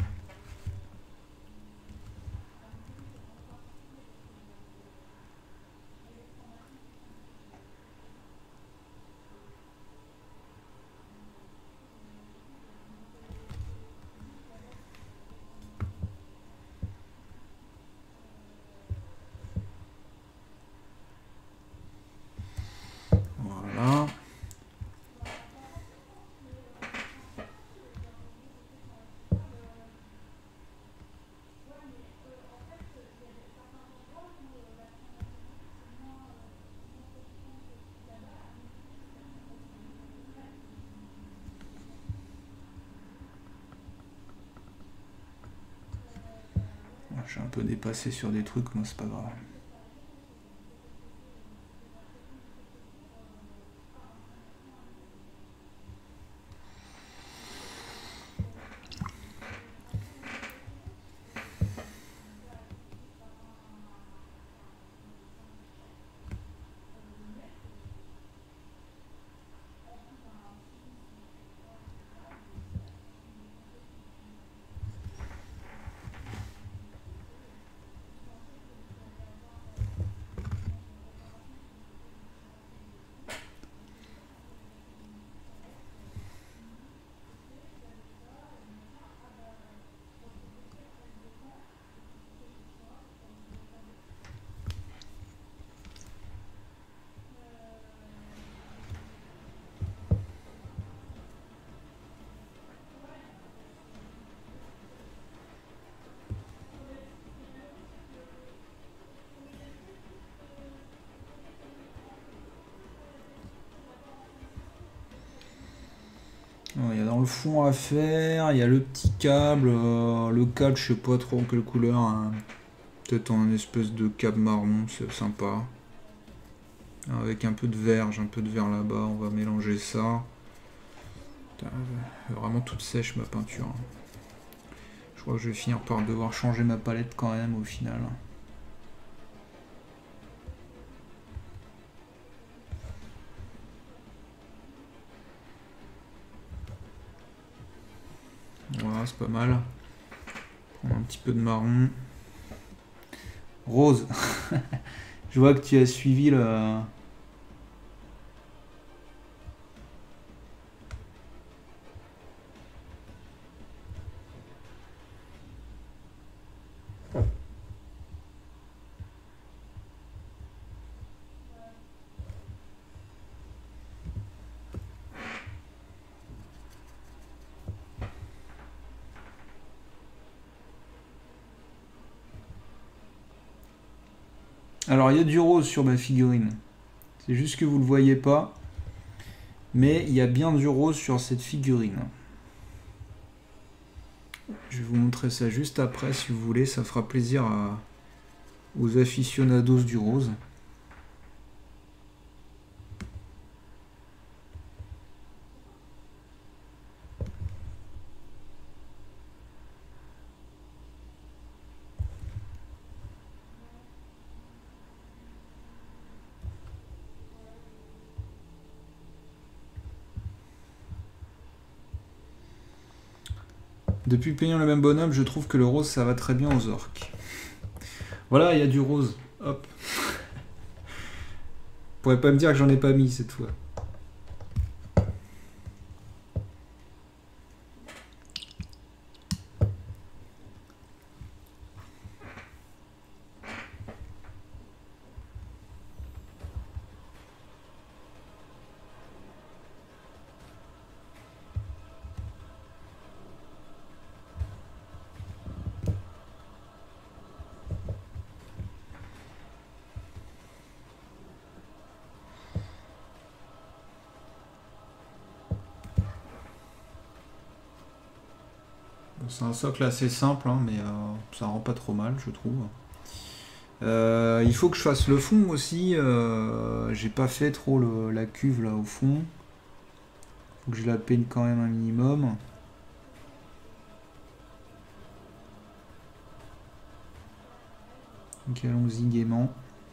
Voilà. Je suis un peu dépassé sur des trucs, moi c'est pas grave. Il y a dans le fond à faire, il y a le petit câble, euh, le câble je sais pas trop quelle couleur, hein. Peut-être en espèce de câble marron, c'est sympa. Avec un peu de vert, j'ai un peu de vert là-bas, on va mélanger ça. Putain, vraiment toute sèche ma peinture. Je crois que je vais finir par devoir changer ma palette quand même au final. Voilà, c'est pas mal. Prendre un petit peu de marron. Rose. Je vois que tu as suivi le... Alors il y a du rose sur ma figurine. C'est juste que vous ne le voyez pas. Mais il y a bien du rose sur cette figurine. Je vais vous montrer ça juste après si vous voulez. Ça fera plaisir à... aux aficionados du rose. Depuis Peignant le même bonhomme, je trouve que le rose ça va très bien aux orques. Voilà, il y a du rose. Hop. Vous pourrez pas me dire que j'en ai pas mis cette fois. C'est un socle assez simple, hein, mais euh, ça rend pas trop mal, je trouve. Euh, il faut que je fasse le fond aussi. Euh, j'ai pas fait trop le, la cuve là au fond. Faut que je la peigne quand même un minimum. Donc allons-y gaiement.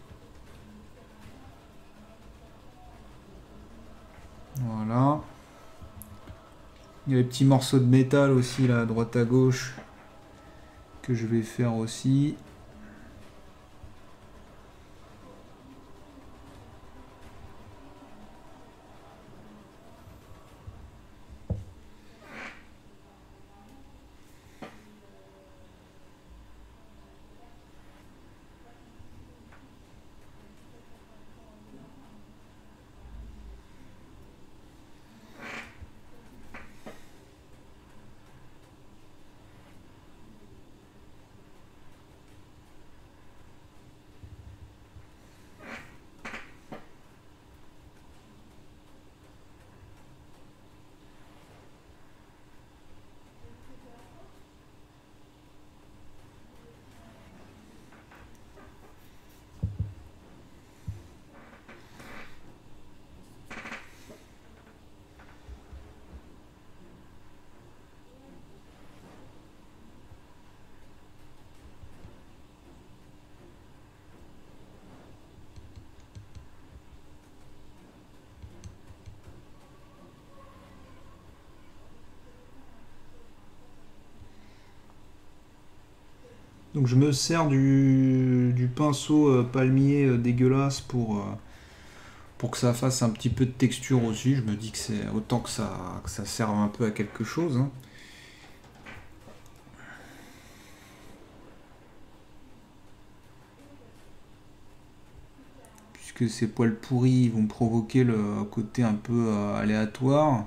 Voilà. Il y a les petits morceaux de métal aussi là à droite à gauche que je vais faire aussi. Donc je me sers du, du pinceau euh, palmier euh, dégueulasse pour, euh, pour que ça fasse un petit peu de texture aussi. Je me dis que c'est autant que ça, que ça serve un peu à quelque chose. Hein. Puisque ces poils pourris vont provoquer le côté un peu euh, aléatoire.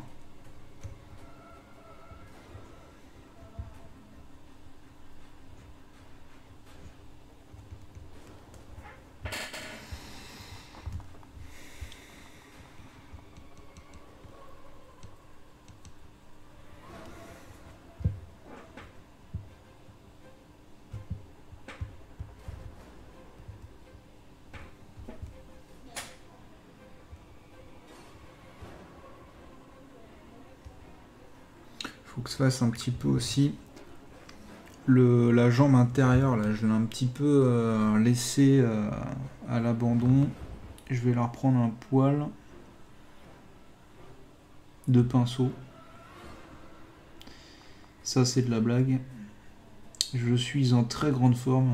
Faut que ça fasse un petit peu aussi le, la jambe intérieure là, je l'ai un petit peu euh, laissée euh, à l'abandon. Je vais leur prendre un poil de pinceau. Ça c'est de la blague. Je suis en très grande forme.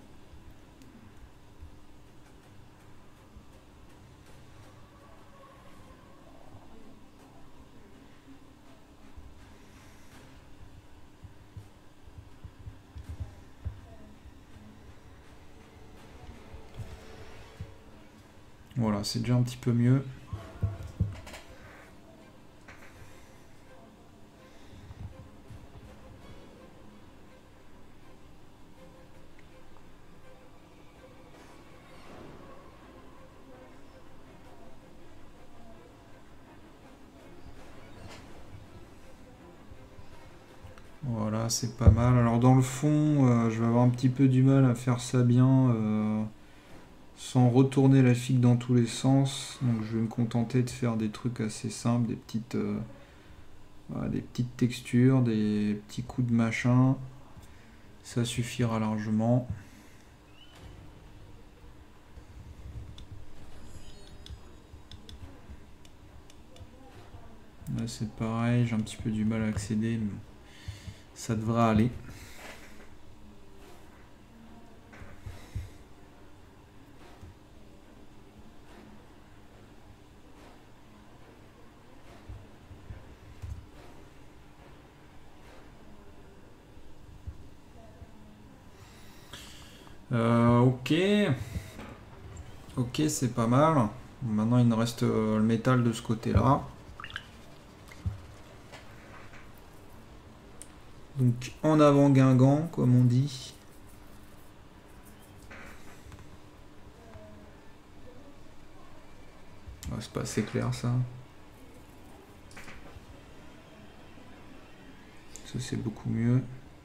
Voilà, c'est déjà un petit peu mieux. Voilà, c'est pas mal. Alors dans le fond, euh, je vais avoir un petit peu du mal à faire ça bien euh, sans retourner la figue dans tous les sens. Donc je vais me contenter de faire des trucs assez simples, des petites, euh, voilà, des petites textures, des petits coups de machin. Ça suffira largement. Là c'est pareil, j'ai un petit peu du mal à accéder, mais ça devrait aller. Euh, ok. Ok, c'est pas mal. Maintenant, il nous reste euh, le métal de ce côté-là. Donc, en avant Guingamp, comme on dit. Oh, c'est pas assez clair, ça. Ça c'est beaucoup mieux.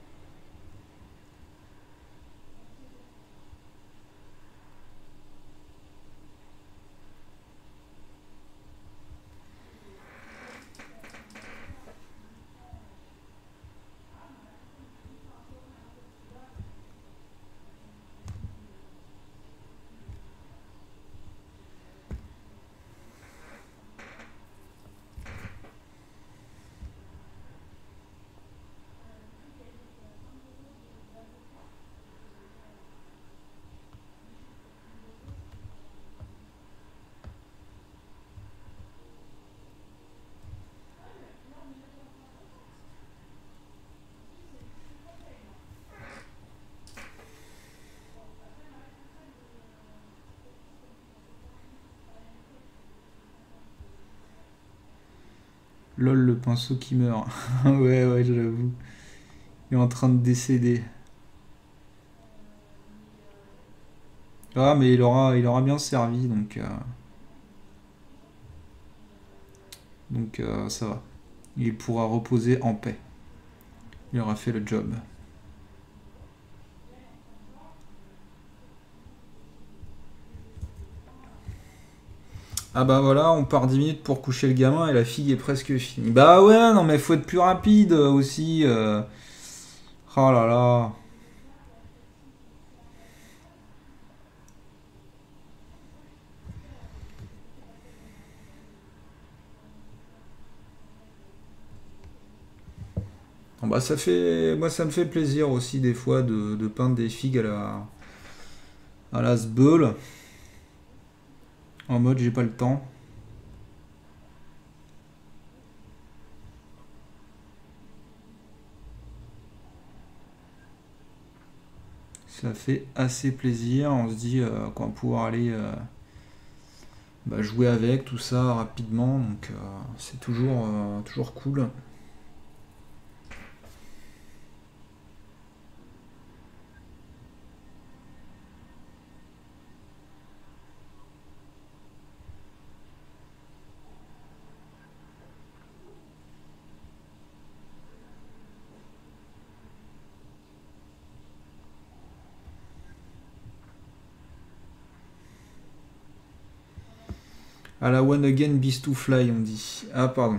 Lol, le pinceau qui meurt. Ouais, ouais, j'avoue. Il est en train de décéder. Ah, mais il aura, il aura bien servi, donc... Euh... Donc, euh, ça va. Il pourra reposer en paix. Il aura fait le job. Ah bah voilà, on part dix minutes pour coucher le gamin et la fille est presque finie. Bah ouais, non mais faut être plus rapide aussi. Euh... Oh là là. Bon bah ça fait... Moi ça me fait plaisir aussi des fois de, de peindre des figues à la... à la sbeul. En mode j'ai pas le temps. Ça fait assez plaisir, on se dit euh, qu'on va pouvoir aller euh, bah, jouer avec tout ça rapidement, donc euh, c'est toujours, euh, toujours cool. À la one again beast to fly, on dit. Ah, pardon.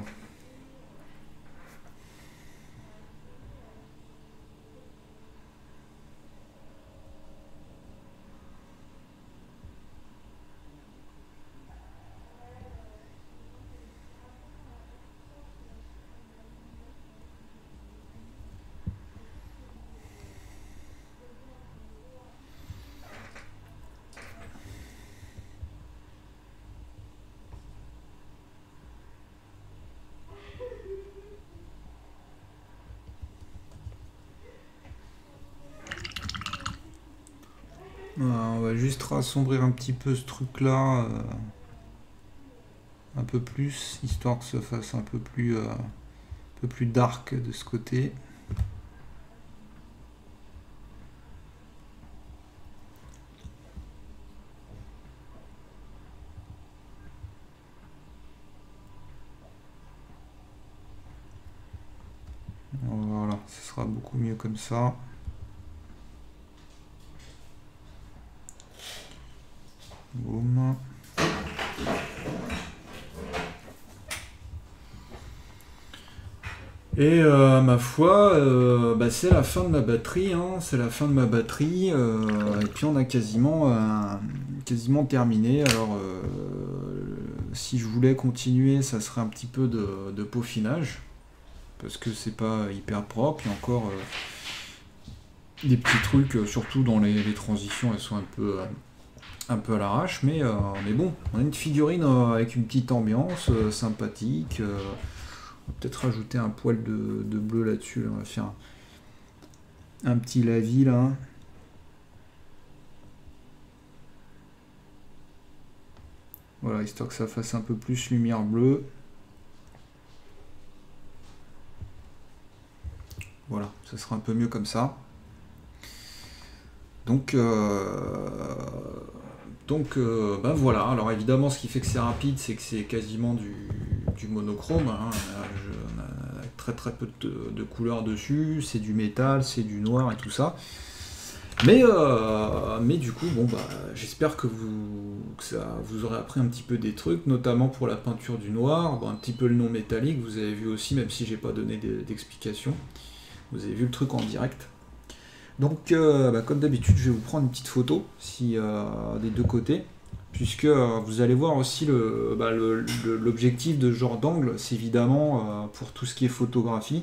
On va juste rassombrir un petit peu ce truc là euh, un peu plus, histoire que ça fasse un peu plus euh, un peu plus dark de ce côté. Voilà, ce sera beaucoup mieux comme ça. Boum. Et euh, ma foi, euh, bah, c'est la fin de ma batterie, hein, c'est la fin de ma batterie, euh, et puis on a quasiment, euh, quasiment terminé. Alors, euh, si je voulais continuer, ça serait un petit peu de, de peaufinage, parce que c'est pas hyper propre, il y a encore euh, des petits trucs, euh, surtout dans les, les transitions, elles sont un peu, euh, un peu à l'arrache, mais, euh, mais bon, on a une figurine euh, avec une petite ambiance euh, sympathique. Euh, On va peut-être rajouter un poil de, de bleu là-dessus. Là. On va faire un, un petit lavis là. Voilà, histoire que ça fasse un peu plus lumière bleue. Voilà, ça sera un peu mieux comme ça. Donc, euh, donc euh, ben voilà. Alors évidemment, ce qui fait que c'est rapide, c'est que c'est quasiment du, du monochrome. Hein. Je, on a très très peu de, de couleurs dessus, c'est du métal, c'est du noir et tout ça. Mais, euh, mais du coup, bon, bah, j'espère que, vous, que ça, vous aurez appris un petit peu des trucs, notamment pour la peinture du noir, bon, un petit peu le non métallique, vous avez vu aussi, même si j'ai pas donné d'explication. Vous avez vu le truc en direct. Donc, euh, bah, comme d'habitude, je vais vous prendre une petite photo si, euh, des deux côtés, puisque euh, vous allez voir aussi le, bah, le, le, l'objectif de ce genre d'angle, c'est évidemment euh, pour tout ce qui est photographie.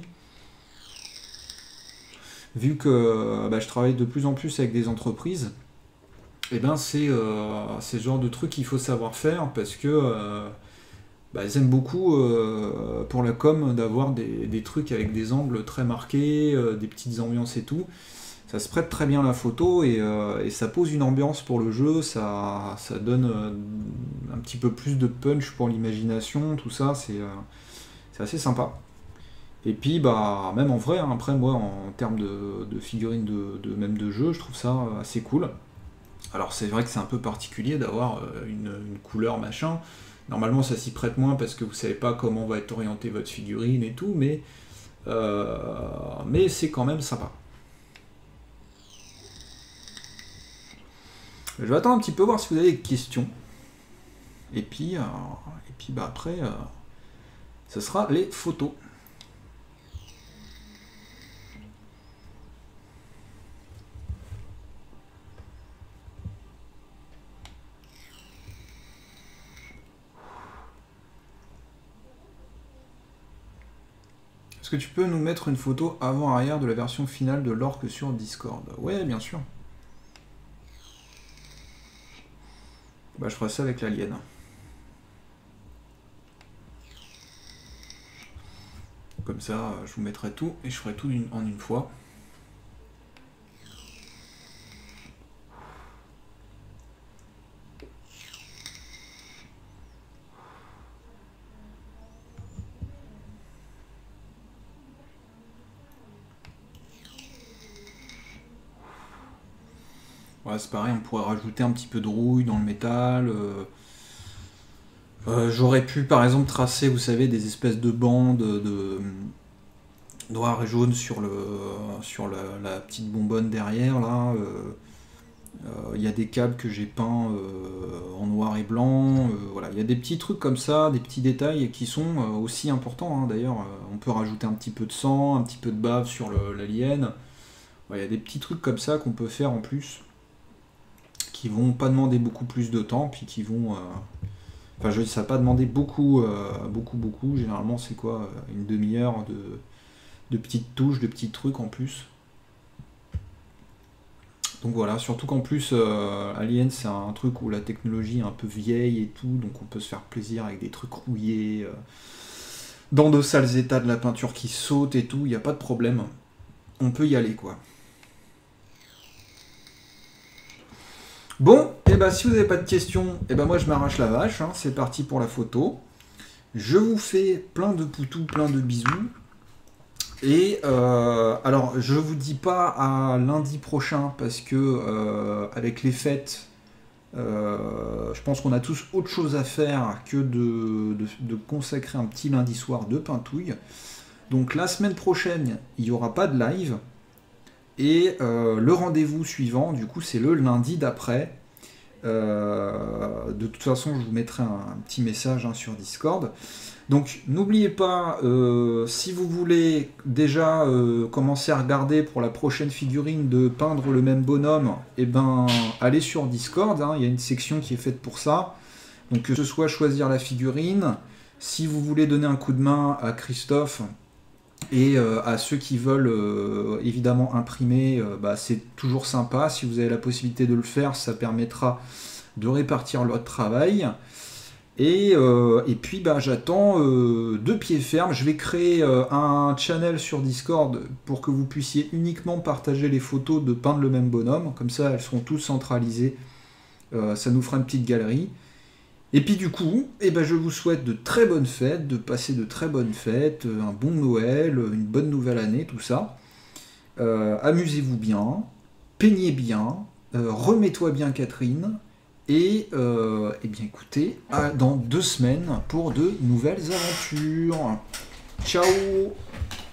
Vu que bah, je travaille de plus en plus avec des entreprises, et ben c'est euh, ce genre de truc qu'il faut savoir faire parce que euh, bah, ils aiment beaucoup euh, pour la com d'avoir des, des trucs avec des angles très marqués, euh, des petites ambiances et tout. Ça se prête très bien à la photo et, euh, et ça pose une ambiance pour le jeu, ça, ça donne euh, un petit peu plus de punch pour l'imagination, tout ça, c'est euh, c'est assez sympa. Et puis, bah, même en vrai, hein, après, moi, en termes de, de figurines, de, de, même de jeu, je trouve ça euh, assez cool. Alors, c'est vrai que c'est un peu particulier d'avoir euh, une, une couleur machin. Normalement, ça s'y prête moins parce que vous savez pas comment va être orientée votre figurine et tout, mais, euh, mais c'est quand même sympa. Je vais attendre un petit peu, voir si vous avez des questions. Et puis, euh, et puis bah, après, euh, ce sera les photos. Est-ce que tu peux nous mettre une photo avant-arrière de la version finale de l'orque sur Discord? Ouais, bien sûr. Bah, je ferai ça avec l'alien. Comme ça, je vous mettrai tout et je ferai tout une, en une fois. Ouais, c'est pareil, on pourrait rajouter un petit peu de rouille dans le métal. Euh, euh, J'aurais pu, par exemple, tracer, vous savez, des espèces de bandes de noir et jaune sur, le, sur la, la petite bonbonne derrière, là. Il euh, euh, y a des câbles que j'ai peints euh, en noir et blanc. Euh, voilà, il y a des petits trucs comme ça, des petits détails qui sont euh, aussi importants. Hein, d'ailleurs, euh, on peut rajouter un petit peu de sang, un petit peu de bave sur l'alien. Il ouais, y a des petits trucs comme ça qu'on peut faire en plus, qui vont pas demander beaucoup plus de temps, puis qui vont... Euh... Enfin, je dis, ça va pas demander beaucoup, euh, beaucoup, beaucoup. Généralement, c'est quoi? Une demi-heure de... de petites touches, de petits trucs en plus. Donc voilà, surtout qu'en plus, euh, Alien, c'est un truc où la technologie est un peu vieille et tout, donc on peut se faire plaisir avec des trucs rouillés, euh, dans de sales états, de la peinture qui saute et tout, il n'y a pas de problème. On peut y aller, quoi. Bon, et bah si vous n'avez pas de questions, et bah moi je m'arrache la vache, hein, c'est parti pour la photo. Je vous fais plein de poutous, plein de bisous. Et euh, alors, je vous dis pas à lundi prochain parce que euh, avec les fêtes, euh, je pense qu'on a tous autre chose à faire que de, de, de consacrer un petit lundi soir de pintouille. Donc la semaine prochaine, il n'y aura pas de live. Et euh, le rendez-vous suivant, du coup, c'est le lundi d'après. Euh, de toute façon, je vous mettrai un, un petit message hein, sur Discord. Donc n'oubliez pas, euh, si vous voulez déjà euh, commencer à regarder pour la prochaine figurine de peindre le même bonhomme, et ben allez sur Discord, hein, il y a une section qui est faite pour ça. Donc que ce soit choisir la figurine, si vous voulez donner un coup de main à Christophe et euh, à ceux qui veulent euh, évidemment imprimer, euh, bah, c'est toujours sympa. Si vous avez la possibilité de le faire, ça permettra de répartir leur travail. Et, euh, et puis bah, j'attends euh, de pied ferme. Je vais créer euh, un channel sur Discord pour que vous puissiez uniquement partager les photos de peindre le même bonhomme. Comme ça, elles seront toutes centralisées. Euh, ça nous fera une petite galerie. Et puis du coup, eh ben, je vous souhaite de très bonnes fêtes, de passer de très bonnes fêtes, un bon Noël, une bonne nouvelle année, tout ça. Euh, Amusez-vous bien, peignez bien, euh, remets-toi bien Catherine. Et euh, eh bien écoutez, à, dans deux semaines pour de nouvelles aventures. Ciao.